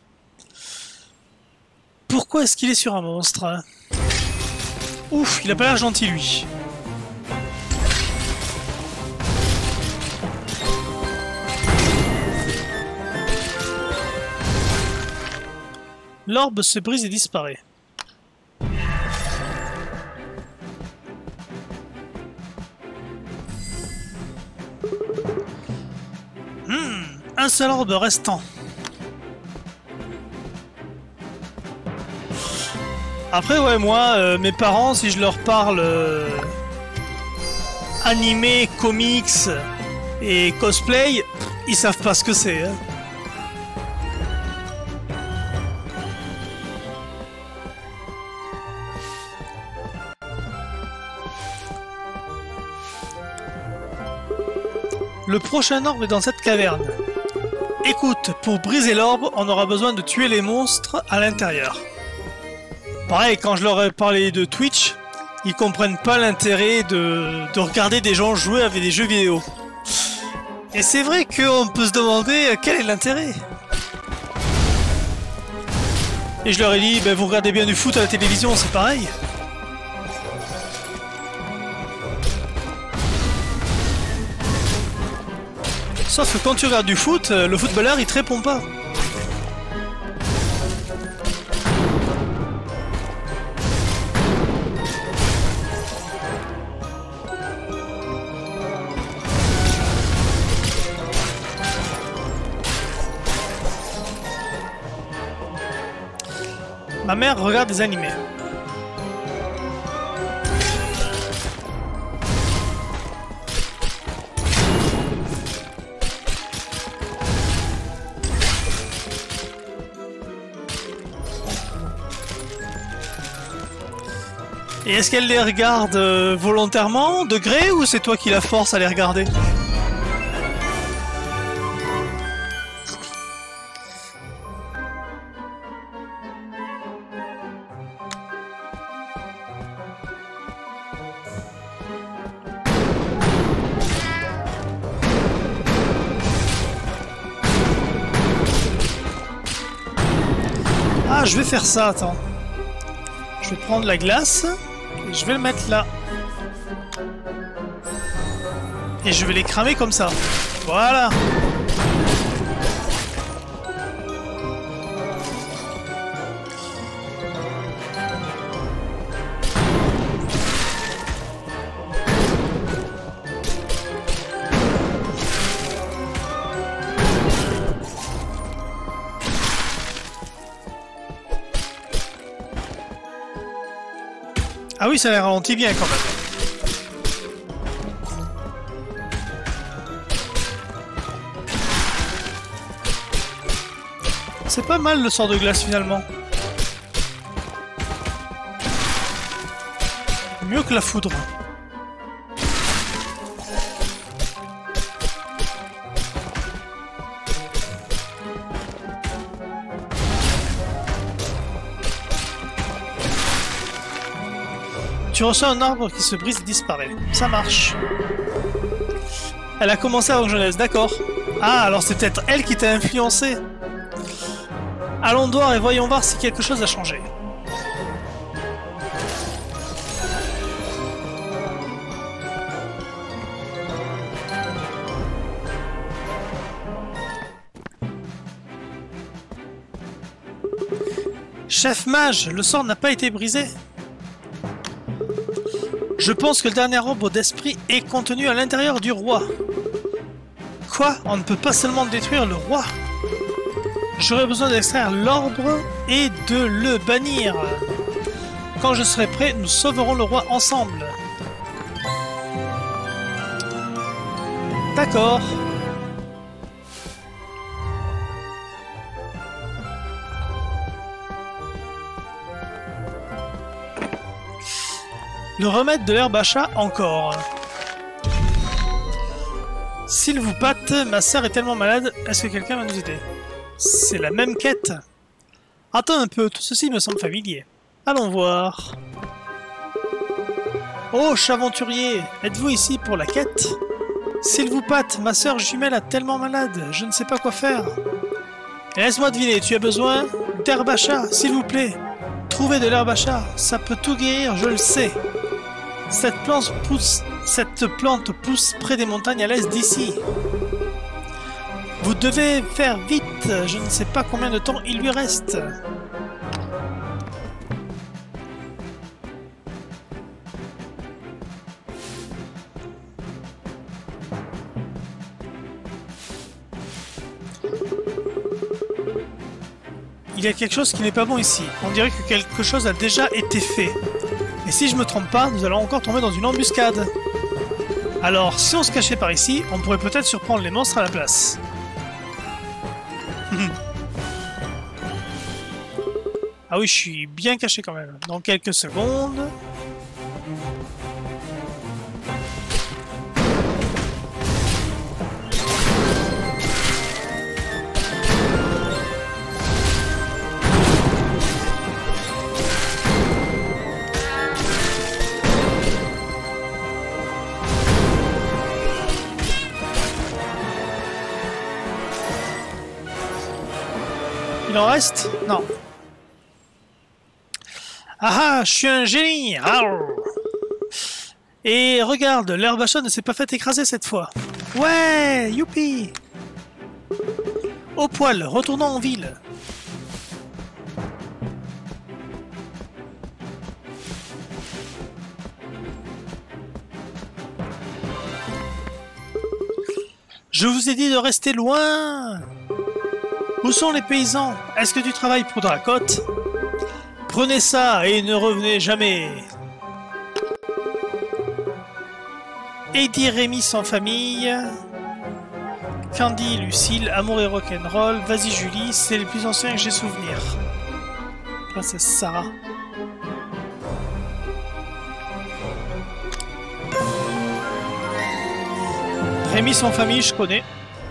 Pourquoi est-ce qu'il est sur un monstre? Ouf, il a pas l'air gentil lui. L'orbe se brise et disparaît. Un seul orbe restant. Après, ouais, moi, mes parents, si je leur parle animé, comics et cosplay, ils savent pas ce que c'est. Hein. Le prochain orbe est dans cette caverne. Écoute, pour briser l'orbe, on aura besoin de tuer les monstres à l'intérieur. Pareil, quand je leur ai parlé de Twitch, ils comprennent pas l'intérêt de regarder des gens jouer avec des jeux vidéo. Et c'est vrai qu'on peut se demander quel est l'intérêt. Et je leur ai dit, ben vous regardez bien du foot à la télévision, c'est pareil. Sauf que quand tu regardes du foot, le footballeur il te répond pas. Ma mère regarde des animés. Et est-ce qu'elle les regarde volontairement, de gré, ou c'est toi qui la force à les regarder? Ah, je vais faire ça, attends. Je vais prendre la glace. Je vais le mettre là. Et je vais les cramer comme ça. Voilà. Ah oui, ça les ralentit bien quand même. C'est pas mal le sort de glace finalement. Mieux que la foudre. Tu reçois un arbre qui se brise et disparaît. Ça marche. Elle a commencé avant que je naisse, d'accord. Ah, alors c'est peut-être elle qui t'a influencé. Allons dehors et voyons voir si quelque chose a changé. Chef mage, le sort n'a pas été brisé. Je pense que le dernier arbre d'esprit est contenu à l'intérieur du roi. Quoi? On ne peut pas seulement détruire le roi. J'aurais besoin d'extraire l'arbre et de le bannir. Quand je serai prêt, nous sauverons le roi ensemble. D'accord. Le remède de l'herbe à chat encore. S'il vous pâte, ma sœur est tellement malade, est-ce que quelqu'un va nous aider? C'est la même quête. Attends un peu, tout ceci me semble familier. Allons voir. Oh, chaventurier, êtes-vous ici pour la quête? S'il vous pâte, ma sœur jumelle est tellement malade, je ne sais pas quoi faire. Laisse-moi deviner, tu as besoin d'herbe à chat, s'il vous plaît. Trouvez de l'herbe à chat, ça peut tout guérir, je le sais. Cette plante pousse près des montagnes à l'est d'ici. Vous devez faire vite, je ne sais pas combien de temps il lui reste. Il y a quelque chose qui n'est pas bon ici. On dirait que quelque chose a déjà été fait. Et si je me trompe pas, nous allons encore tomber dans une embuscade. Alors, si on se cachait par ici, on pourrait peut-être surprendre les monstres à la place. Ah oui, je suis bien caché quand même. Dans quelques secondes... Il en reste? Non. Ah ah, je suis un génie! Arr. Et regarde, l'herbe à chat ne s'est pas fait écraser cette fois. Ouais, youpi! Au poil, retournons en ville. Je vous ai dit de rester loin! Où sont les paysans? Est-ce que tu travailles pour Dracotte? Prenez ça et ne revenez jamais. Eddie Rémi sans famille. Candy, Lucille, Amour et Rock'n'Roll. Vas-y Julie, c'est les plus anciens que j'ai souvenir. Princesse Sarah. Rémi sans famille, je connais.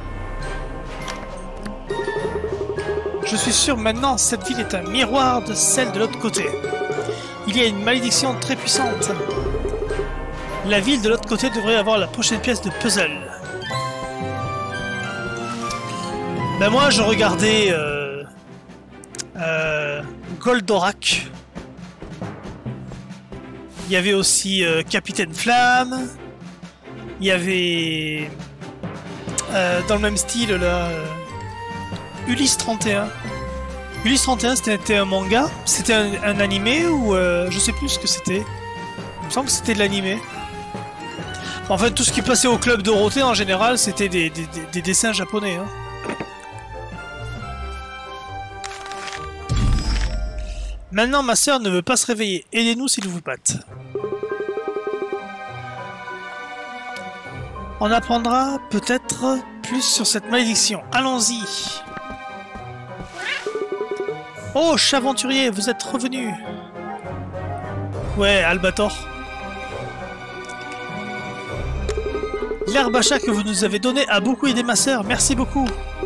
Je suis sûr maintenant, cette ville est un miroir de celle de l'autre côté. Il y a une malédiction très puissante. La ville de l'autre côté devrait avoir la prochaine pièce de puzzle. Ben moi, je regardais Goldorak. Il y avait aussi Capitaine Flamme. Il y avait dans le même style là. Ulysse 31. Ulysse 31, c'était un manga? C'était un animé ou je sais plus ce que c'était. Il me semble que c'était de l'animé. En fait, tout ce qui passait au club Dorothée en général, c'était des dessins japonais. Hein. Maintenant, ma sœur ne veut pas se réveiller. Aidez-nous s'il vous plaît. On apprendra peut-être plus sur cette malédiction. Allons-y. Oh, chaventurier, vous êtes revenu. Ouais, Albator. L'herbe à chat que vous nous avez donnée a beaucoup aidé ma sœur. Merci beaucoup.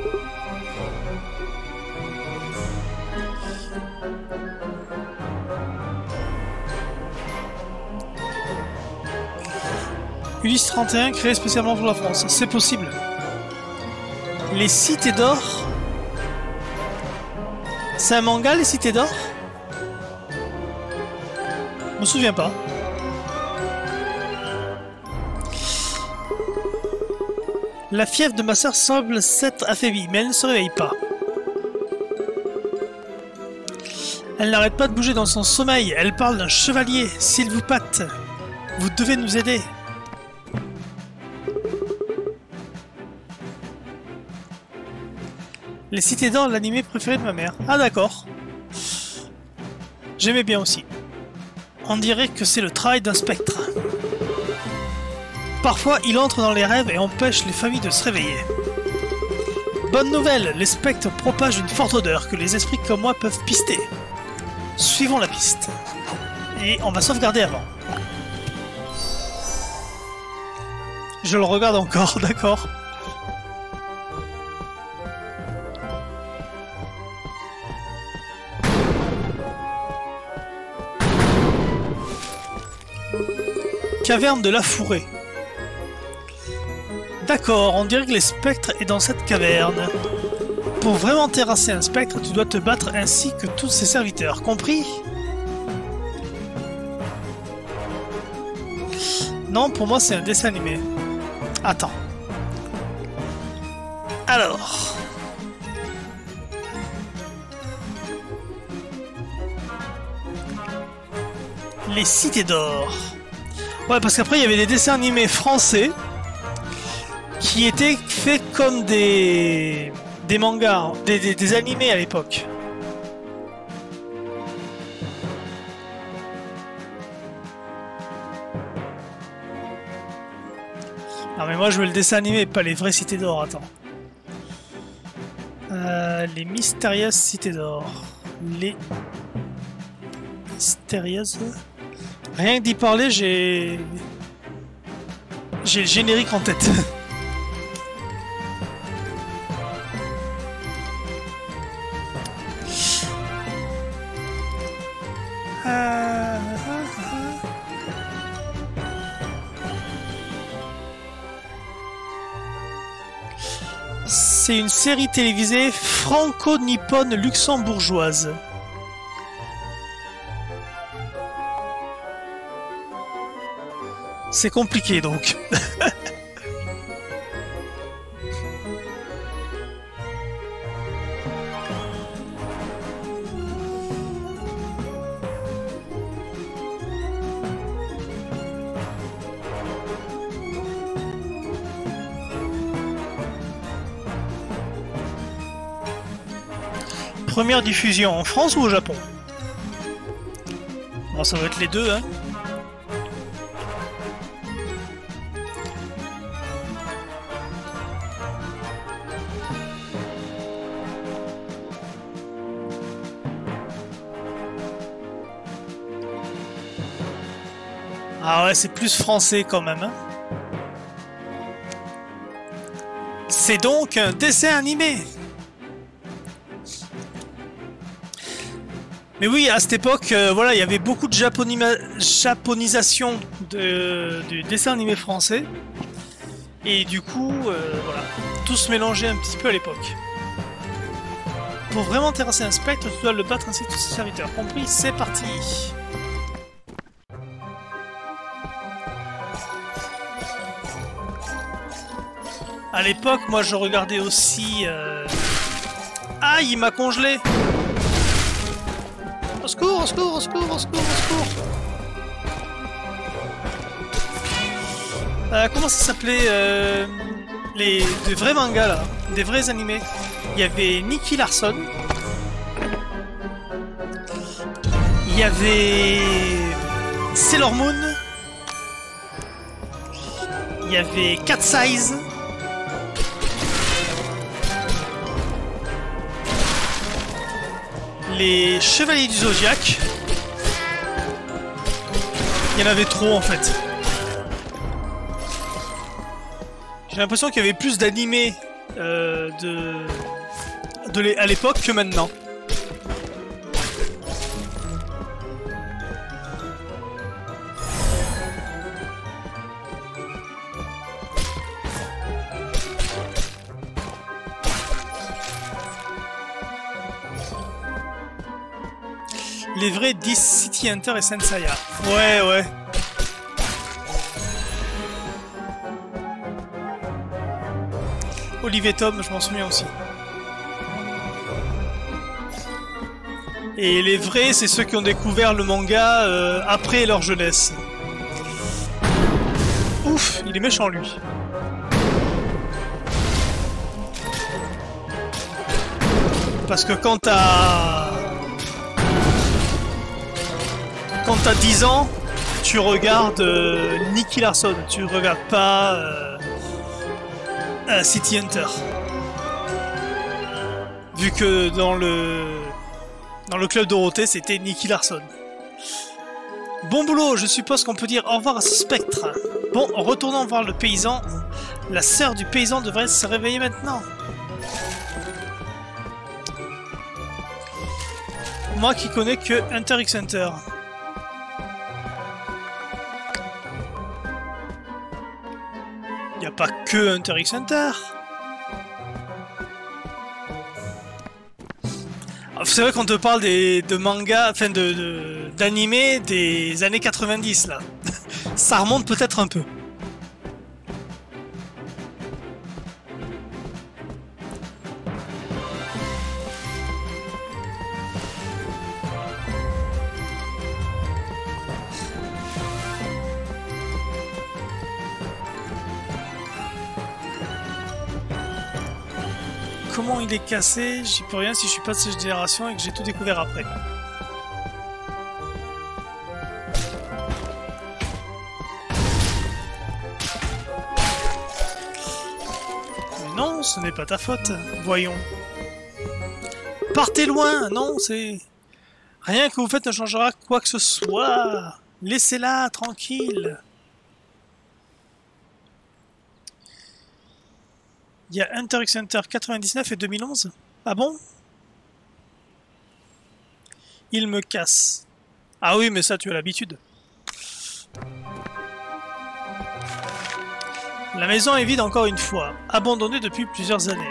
Ulysse 31, créé spécialement pour la France. C'est possible. Les cités d'or. C'est un manga, les cités d'or? Je me souviens pas. La fièvre de ma sœur semble s'être affaiblie, mais elle ne se réveille pas. Elle n'arrête pas de bouger dans son sommeil. Elle parle d'un chevalier. S'il vous pâte, vous devez nous aider. Les Cités d'Or, l'animé préféré de ma mère. Ah d'accord. J'aimais bien aussi. On dirait que c'est le travail d'un spectre. Parfois, il entre dans les rêves et empêche les familles de se réveiller. Bonne nouvelle, les spectres propagent une forte odeur que les esprits comme moi peuvent pister. Suivons la piste. Et on va sauvegarder avant. Je le regarde encore, d'accord. Caverne de la Fourrée. D'accord, on dirait que les spectres est dans cette caverne. Pour vraiment terrasser un spectre, tu dois te battre ainsi que tous ses serviteurs, compris? Non, pour moi c'est un dessin animé. Attends. Alors... Les Cités d'Or. Ouais, parce qu'après il y avait des dessins animés français qui étaient faits comme des mangas, des animés à l'époque. Non mais moi je veux le dessin animé, pas les vraies Cités d'Or, attends. Les mystérieuses Cités d'Or. Les mystérieuses... Rien que d'y parler, j'ai le générique en tête. C'est une série télévisée franco-nippone luxembourgeoise. C'est compliqué donc. Première diffusion en France ou au Japon? Bon, ça va être les deux, hein. Ah ouais, c'est plus français quand même, hein. C'est donc un dessin animé. Mais oui, à cette époque, voilà, il y avait beaucoup de japonisation du dessin animé français. Et du coup, voilà, tout se mélangeait un petit peu à l'époque. Pour vraiment terrasser un spectre, tu dois le battre ainsi que tous ses serviteurs. Compris, c'est parti. À l'époque, moi je regardais aussi... Ah, il m'a congelé! Au secours, au secours, au secours, au secours, au secours! Comment ça s'appelait des vrais mangas là, des vrais animés. Il y avait Nicky Larson. Il y avait Sailor Moon. Il y avait Cat Size. Les Chevaliers du Zodiaque. Il y en avait trop en fait. J'ai l'impression qu'il y avait plus d'animés à l'époque que maintenant. Les vrais 10 City Hunter et Senseiya. Ouais, ouais. Olivier Tom, je m'en souviens aussi. Et les vrais, c'est ceux qui ont découvert le manga après leur jeunesse. Ouf, il est méchant lui. Parce que quand t'as 10 ans, tu regardes Nicky Larson, tu regardes pas City Hunter. Vu que dans le club Dorothée, c'était Nicky Larson. Bon boulot, je suppose qu'on peut dire au revoir à ce spectre. Bon, retournons voir le paysan. La sœur du paysan devrait se réveiller maintenant. Moi qui connais que Hunter x Hunter. Il n'y a pas que Hunter x Hunter. C'est vrai qu'on te parle de mangas, enfin d'animés des années 90 là. Ça remonte peut-être un peu. Comment il est cassé, j'y peux rien si je suis pas de cette génération et que j'ai tout découvert après. Mais non, ce n'est pas ta faute, voyons. Partez loin, non, c'est... Rien que vous faites ne changera quoi que ce soit. Laissez-la tranquille. Il y a Hunter x Hunter 99 et 2011. Ah bon? Il me casse. Ah oui, mais ça, tu as l'habitude. La maison est vide encore une fois, abandonnée depuis plusieurs années.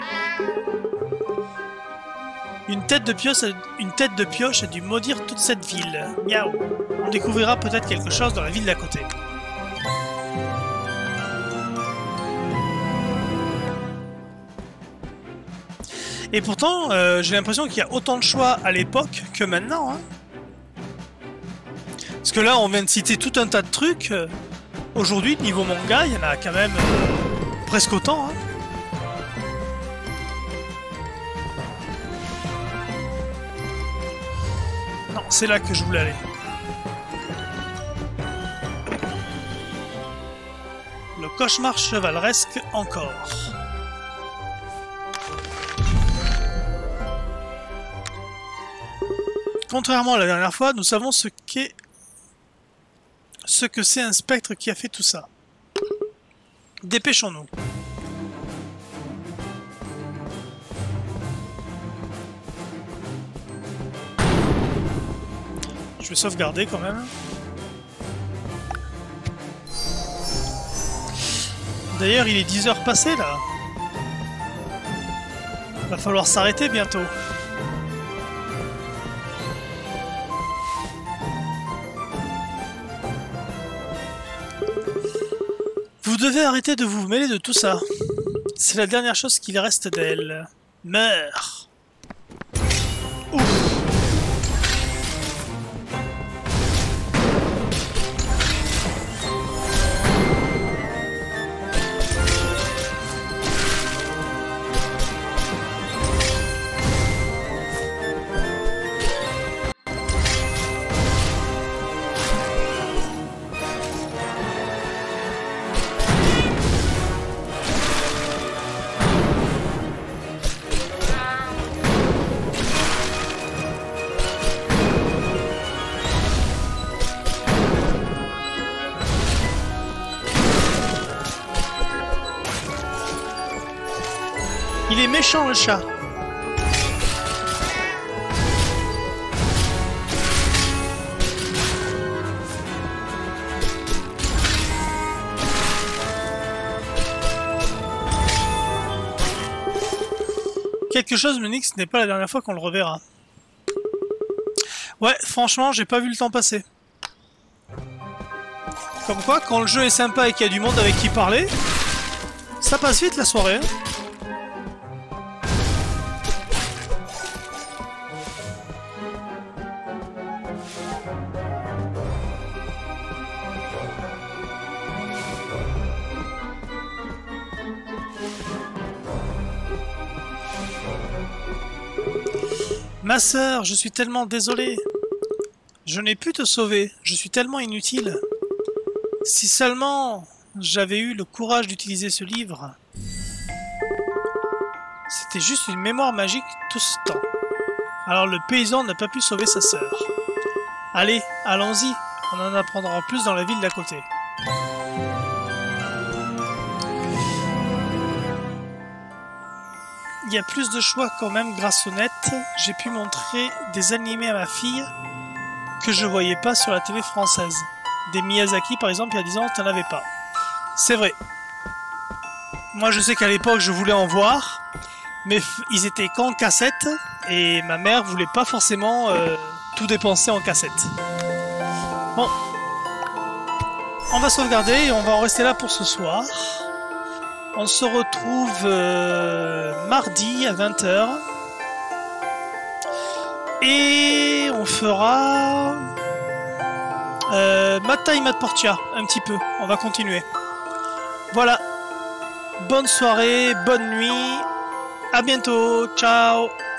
Une tête de pioche a dû maudire toute cette ville. Miaou. On découvrira peut-être quelque chose dans la ville d'à côté. Et pourtant, j'ai l'impression qu'il y a autant de choix à l'époque que maintenant. Hein. Parce que là, on vient de citer tout un tas de trucs. Aujourd'hui, niveau manga, il y en a quand même presque autant. Hein. Non, c'est là que je voulais aller. Le cauchemar chevaleresque encore. Contrairement à la dernière fois, nous savons ce que c'est un spectre qui a fait tout ça. Dépêchons-nous. Je vais sauvegarder quand même. D'ailleurs, il est 10 heures passées là. Va falloir s'arrêter bientôt. Vous devez arrêter de vous mêler de tout ça. C'est la dernière chose qu'il reste d'elle. Meurs. Ouf. Il est méchant le chat. Quelque chose me dit que ce n'est pas la dernière fois qu'on le reverra. Ouais, franchement, j'ai pas vu le temps passer. Comme quoi, quand le jeu est sympa et qu'il y a du monde avec qui parler, ça passe vite la soirée. Hein. Ma sœur, je suis tellement désolé. Je n'ai pu te sauver, je suis tellement inutile. Si seulement j'avais eu le courage d'utiliser ce livre. C'était juste une mémoire magique tout ce temps. Alors le paysan n'a pas pu sauver sa sœur. Allez, allons-y, on en apprendra plus dans la ville d'à côté. Il y a plus de choix quand même grâce au net. J'ai pu montrer des animés à ma fille que je voyais pas sur la télé française. Des Miyazaki par exemple il y a 10 ans, t'en avais pas. C'est vrai. Moi je sais qu'à l'époque je voulais en voir, mais ils étaient qu'en cassette et ma mère voulait pas forcément tout dépenser en cassette. Bon. On va sauvegarder et on va en rester là pour ce soir. On se retrouve mardi à 20 h. Et on fera Matta et Mat Portia un petit peu. On va continuer. Voilà. Bonne soirée, bonne nuit. À bientôt. Ciao.